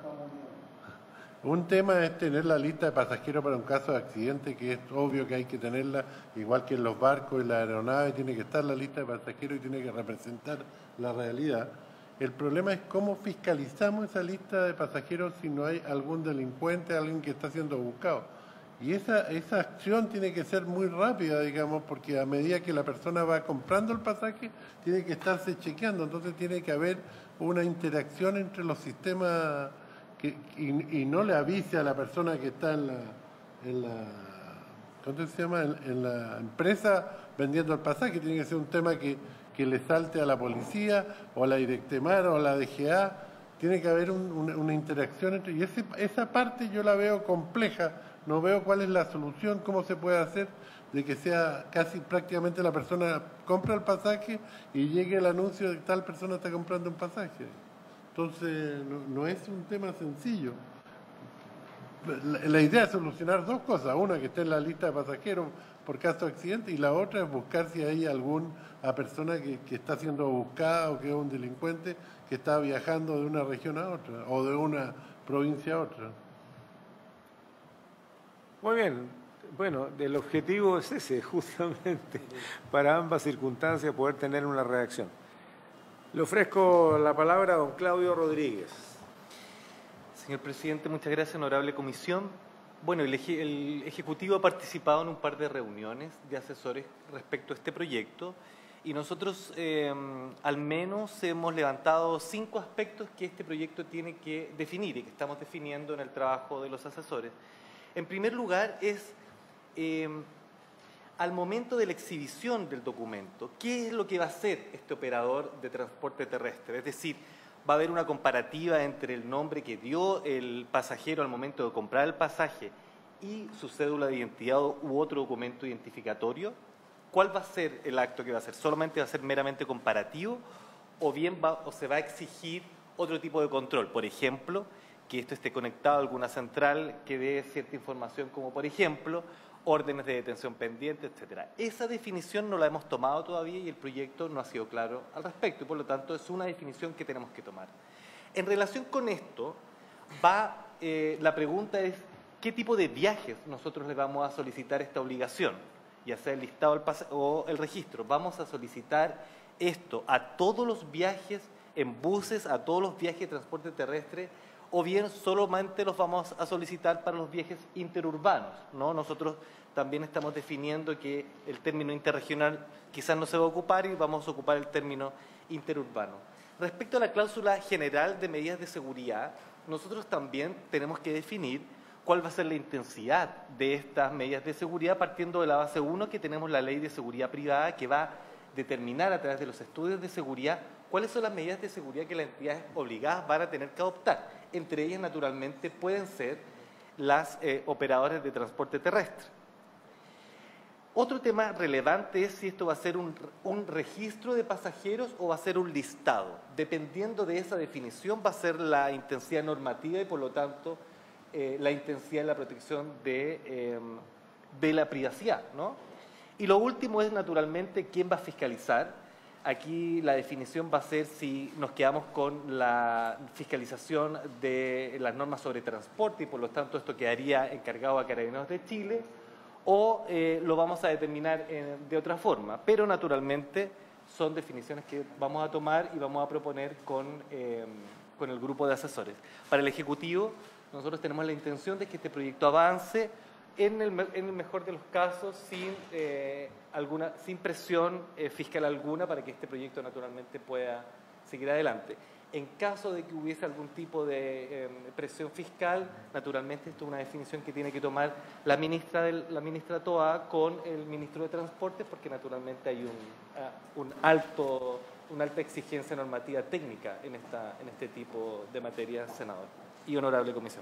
Speaker 6: un tema es tener la lista de pasajeros para un caso de accidente, que es obvio que hay que tenerla, igual que en los barcos y las aeronaves, tiene que estar la lista de pasajeros y tiene que representar la realidad. El problema es cómo fiscalizamos esa lista de pasajeros si no hay algún delincuente, alguien que está siendo buscado. Y esa, esa acción tiene que ser muy rápida, digamos, porque a medida que la persona va comprando el pasaje, tiene que estarse chequeando. Entonces tiene que haber una interacción entre los sistemas que, y, y no le avise a la persona que está en la, en la, ¿cómo se llama? En, en la empresa vendiendo el pasaje. Tiene que ser un tema que, que le salte a la policía o a la Directemar o a la D G A. Tiene que haber un, una, una interacción entre... Y ese, esa parte yo la veo compleja. No veo cuál es la solución, cómo se puede hacer de que sea casi prácticamente la persona compra el pasaje y llegue el anuncio de que tal persona está comprando un pasaje. Entonces, no, no es un tema sencillo. La, la idea es solucionar dos cosas. Una, que esté en la lista de pasajeros por caso de accidente, y la otra es buscar si hay alguna persona que, que está siendo buscada o que es un delincuente que está viajando de una región a otra o de una provincia a otra.
Speaker 1: Muy bien. Bueno, el objetivo es ese, justamente, para ambas circunstancias poder tener una reacción. Le ofrezco la palabra a don Claudio Rodríguez.
Speaker 11: Señor presidente, muchas gracias, honorable comisión. Bueno, el, eje, el Ejecutivo ha participado en un par de reuniones de asesores respecto a este proyecto y nosotros eh, al menos hemos levantado cinco aspectos que este proyecto tiene que definir y que estamos definiendo en el trabajo de los asesores. En primer lugar, es eh, al momento de la exhibición del documento, ¿qué es lo que va a hacer este operador de transporte terrestre? Es decir, va a haber una comparativa entre el nombre que dio el pasajero al momento de comprar el pasaje y su cédula de identidad u otro documento identificatorio. ¿Cuál va a ser el acto que va a hacer? ¿Solamente va a ser meramente comparativo o bien va, o se va a exigir otro tipo de control? Por ejemplo, que esto esté conectado a alguna central que dé cierta información, como por ejemplo órdenes de detención pendientes, etcétera. Esa definición no la hemos tomado todavía y el proyecto no ha sido claro al respecto, y por lo tanto es una definición que tenemos que tomar. En relación con esto, va, eh, la pregunta es ¿qué tipo de viajes nosotros le vamos a solicitar esta obligación? Ya sea el listado o el registro. ¿Vamos a solicitar esto a todos los viajes en buses, a todos los viajes de transporte terrestre, o bien solamente los vamos a solicitar para los viajes interurbanos, ¿no? Nosotros también estamos definiendo que el término interregional quizás no se va a ocupar y vamos a ocupar el término interurbano. Respecto a la cláusula general de medidas de seguridad, nosotros también tenemos que definir cuál va a ser la intensidad de estas medidas de seguridad, partiendo de la base uno, que tenemos la Ley de Seguridad Privada, que va a determinar a través de los estudios de seguridad cuáles son las medidas de seguridad que las entidades obligadas van a tener que adoptar. Entre ellas, naturalmente, pueden ser las eh, operadoras de transporte terrestre. Otro tema relevante es si esto va a ser un, un registro de pasajeros o va a ser un listado. Dependiendo de esa definición, va a ser la intensidad normativa y, por lo tanto, eh, la intensidad de la protección de, eh, de la privacidad, ¿no? Y lo último es, naturalmente, quién va a fiscalizar. Aquí la definición va a ser si nos quedamos con la fiscalización de las normas sobre transporte y por lo tanto esto quedaría encargado a Carabineros de Chile o eh, lo vamos a determinar en, de otra forma. Pero naturalmente son definiciones que vamos a tomar y vamos a proponer con, eh, con el grupo de asesores. Para el Ejecutivo nosotros tenemos la intención de que este proyecto avance en el, en el mejor de los casos sin, eh, alguna, sin presión eh, fiscal alguna para que este proyecto naturalmente pueda seguir adelante. En caso de que hubiese algún tipo de eh, presión fiscal, naturalmente esto es una definición que tiene que tomar la ministra, del, la ministra Toa con el ministro de Transportes porque naturalmente hay un, uh, un alto, una alta exigencia normativa técnica en, esta, en este tipo de materia, senador y honorable comisión.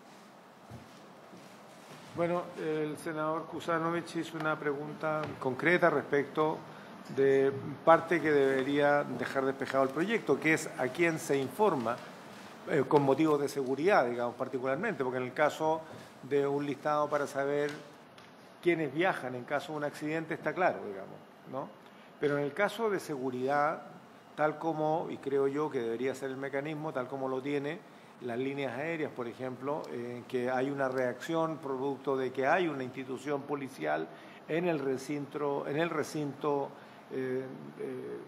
Speaker 1: Bueno, el senador Kusanovich hizo una pregunta concreta respecto de parte que debería dejar despejado el proyecto, que es a quién se informa eh, con motivos de seguridad, digamos, particularmente, porque en el caso de un listado para saber quiénes viajan en caso de un accidente está claro, digamos, ¿no? Pero en el caso de seguridad, tal como, y creo yo que debería ser el mecanismo, tal como lo tiene las líneas aéreas, por ejemplo, eh, que hay una reacción producto de que hay una institución policial en el recinto, en el recinto eh, eh,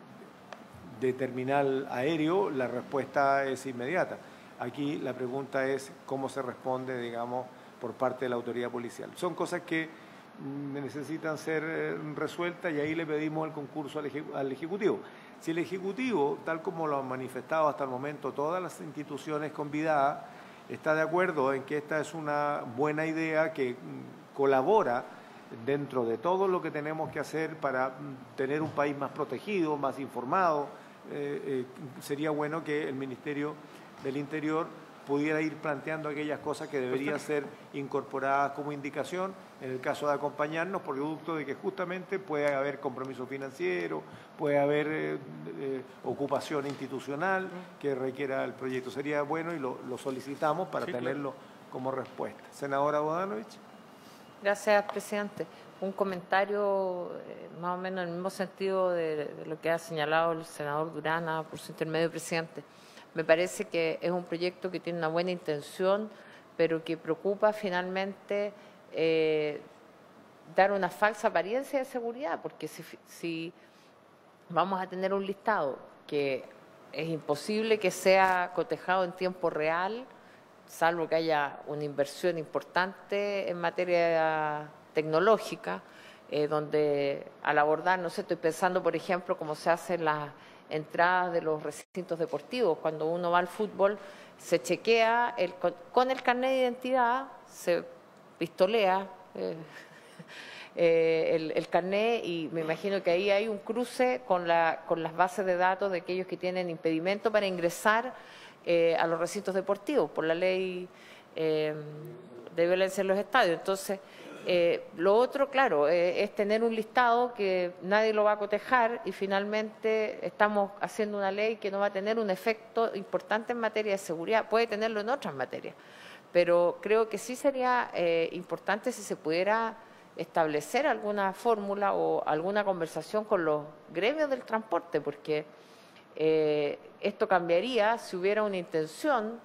Speaker 1: de terminal aéreo, la respuesta es inmediata. Aquí la pregunta es cómo se responde, digamos, por parte de la autoridad policial. Son cosas que necesitan ser resueltas y ahí le pedimos el concurso al, eje, al Ejecutivo. Si el Ejecutivo, tal como lo han manifestado hasta el momento todas las instituciones convidadas, está de acuerdo en que esta es una buena idea que colabora dentro de todo lo que tenemos que hacer para tener un país más protegido, más informado, eh, eh, sería bueno que el Ministerio del Interior pudiera ir planteando aquellas cosas que deberían ser incorporadas como indicación en el caso de acompañarnos, por producto de que justamente puede haber compromiso financiero, puede haber eh, eh, ocupación institucional que requiera el proyecto. Sería bueno y lo, lo solicitamos para sí, tenerlo claro. como respuesta. Senadora Bodanovich.
Speaker 8: Gracias, presidente. Un comentario eh, más o menos en el mismo sentido de, de lo que ha señalado el senador Durana por su intermedio, presidente. Me parece que es un proyecto que tiene una buena intención, pero que preocupa finalmente eh, dar una falsa apariencia de seguridad, porque si, si vamos a tener un listado que es imposible que sea cotejado en tiempo real, salvo que haya una inversión importante en materia tecnológica, eh, donde al abordar, no sé, estoy pensando, por ejemplo, cómo se hacen las entradas de los recintos deportivos. Cuando uno va al fútbol, se chequea el, con, con el carnet de identidad, se pistolea, eh, eh, el, el carné, y me imagino que ahí hay un cruce con, la, con las bases de datos de aquellos que tienen impedimento para ingresar eh, a los recintos deportivos por la ley eh, de violencia en los estadios. Entonces, eh, lo otro, claro, eh, es tener un listado que nadie lo va a cotejar y finalmente estamos haciendo una ley que no va a tener un efecto importante en materia de seguridad. Puede tenerlo en otras materias, pero creo que sí sería eh, importante si se pudiera establecer alguna fórmula o alguna conversación con los gremios del transporte, porque eh, esto cambiaría si hubiera una intención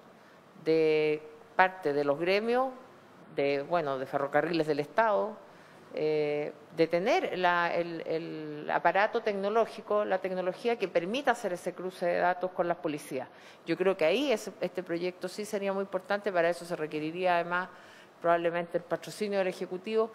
Speaker 8: de parte de los gremios de, bueno, de ferrocarriles del Estado, eh, de tener la, el, el aparato tecnológico, la tecnología que permita hacer ese cruce de datos con las policías. Yo creo que ahí es, este proyecto sí sería muy importante. Para eso se requeriría además probablemente el patrocinio del Ejecutivo,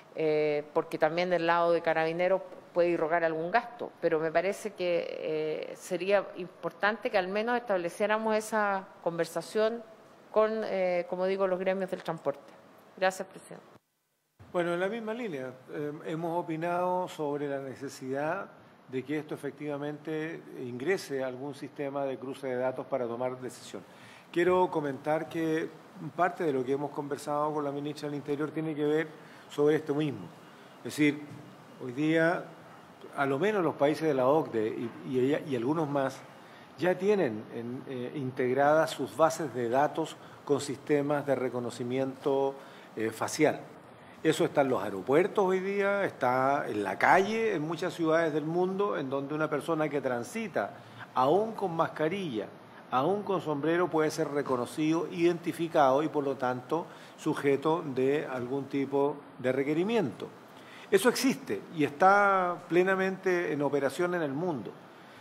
Speaker 8: eh, porque también del lado de Carabineros puede irrogar algún gasto, pero me parece que eh, sería importante que al menos estableciéramos esa conversación con, eh, como digo, los gremios del transporte. Gracias, presidente.
Speaker 1: Bueno, en la misma línea, eh, hemos opinado sobre la necesidad de que esto efectivamente ingrese a algún sistema de cruce de datos para tomar decisión. Quiero comentar que parte de lo que hemos conversado con la ministra del Interior tiene que ver sobre esto mismo. Es decir, hoy día, a lo menos los países de la O C D E y, y, y algunos más, ya tienen en, eh, integradas sus bases de datos con sistemas de reconocimiento eh, facial. Eso está en los aeropuertos hoy día, está en la calle, en muchas ciudades del mundo, en donde una persona que transita, aún con mascarilla, aún con sombrero, puede ser reconocido, identificado y, por lo tanto, sujeto de algún tipo de requerimiento. Eso existe y está plenamente en operación en el mundo.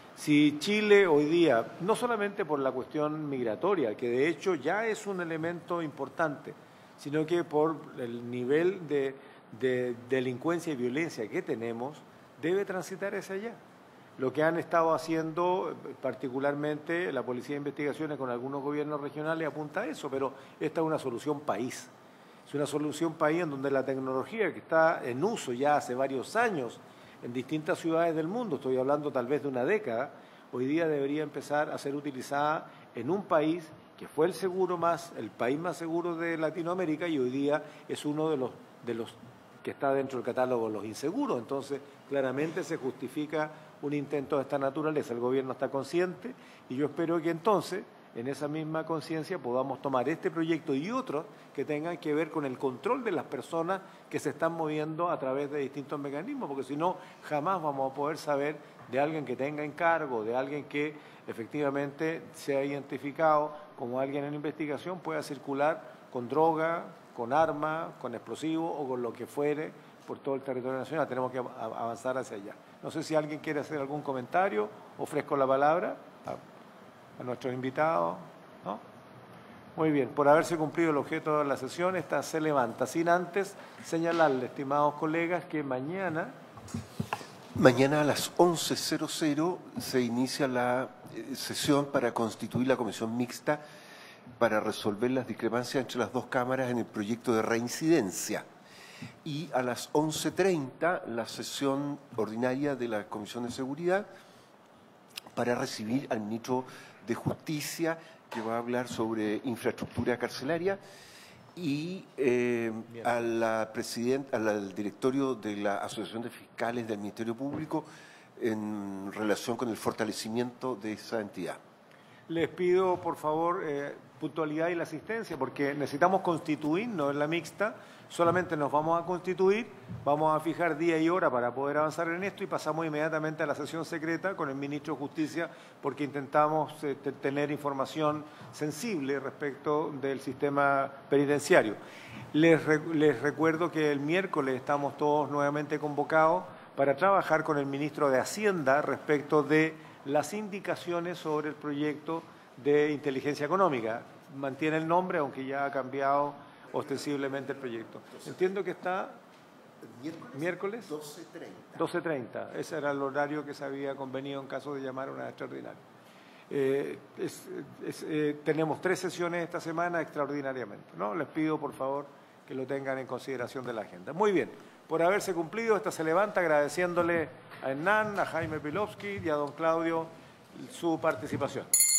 Speaker 1: Si Chile hoy día, no solamente por la cuestión migratoria, que de hecho ya es un elemento importante, sino que por el nivel de, de delincuencia y violencia que tenemos, debe transitar hacia allá. Lo que han estado haciendo, particularmente la Policía de Investigaciones con algunos gobiernos regionales, apunta a eso, pero esta es una solución país. Es una solución país en donde la tecnología que está en uso ya hace varios años en distintas ciudades del mundo, estoy hablando tal vez de una década, hoy día debería empezar a ser utilizada en un país que fue el seguro más, el país más seguro de Latinoamérica y hoy día es uno de los, de los que está dentro del catálogo de los inseguros. Entonces, claramente se justifica un intento de esta naturaleza. El gobierno está consciente y yo espero que entonces, en esa misma conciencia, podamos tomar este proyecto y otros que tengan que ver con el control de las personas que se están moviendo a través de distintos mecanismos, porque si no, jamás vamos a poder saber de alguien que tenga encargo, de alguien que efectivamente sea identificado como alguien en investigación, pueda circular con droga, con armas, con explosivos o con lo que fuere por todo el territorio nacional. Tenemos que avanzar hacia allá. No sé si alguien quiere hacer algún comentario. Ofrezco la palabra a, a nuestros invitados. ¿No? Muy bien, por haberse cumplido el objeto de la sesión, esta se levanta. Sin antes señalarle, estimados colegas, que mañana...
Speaker 2: Mañana a las once cero cero se inicia la sesión para constituir la comisión mixta para resolver las discrepancias entre las dos cámaras en el proyecto de reincidencia. Y a las once treinta la sesión ordinaria de la Comisión de Seguridad para recibir al ministro de Justicia, que va a hablar sobre infraestructura carcelaria, y eh, a la presidenta, al directorio de la Asociación de Fiscales del Ministerio Público en relación con el fortalecimiento de esa entidad.
Speaker 1: Les pido, por favor, eh, puntualidad y la asistencia, porque necesitamos constituirnos en la mixta. Solamente nos vamos a constituir, vamos a fijar día y hora para poder avanzar en esto y pasamos inmediatamente a la sesión secreta con el ministro de Justicia, porque intentamos eh, tener información sensible respecto del sistema penitenciario. Les, re les recuerdo que el miércoles estamos todos nuevamente convocados para trabajar con el ministro de Hacienda respecto de las indicaciones sobre el proyecto de inteligencia económica. Mantiene el nombre, aunque ya ha cambiado ostensiblemente el proyecto. Entiendo que está miércoles, miércoles
Speaker 2: doce treinta.
Speaker 1: doce treinta. Ese era el horario que se había convenido en caso de llamar a una extraordinaria. Eh, es, es, eh, tenemos tres sesiones esta semana extraordinariamente, ¿no? Les pido, por favor, que lo tengan en consideración de la agenda. Muy bien. por haberse cumplido. Esta se levanta agradeciéndole a Hernán, a Jaime Pilowski y a don Claudio su participación.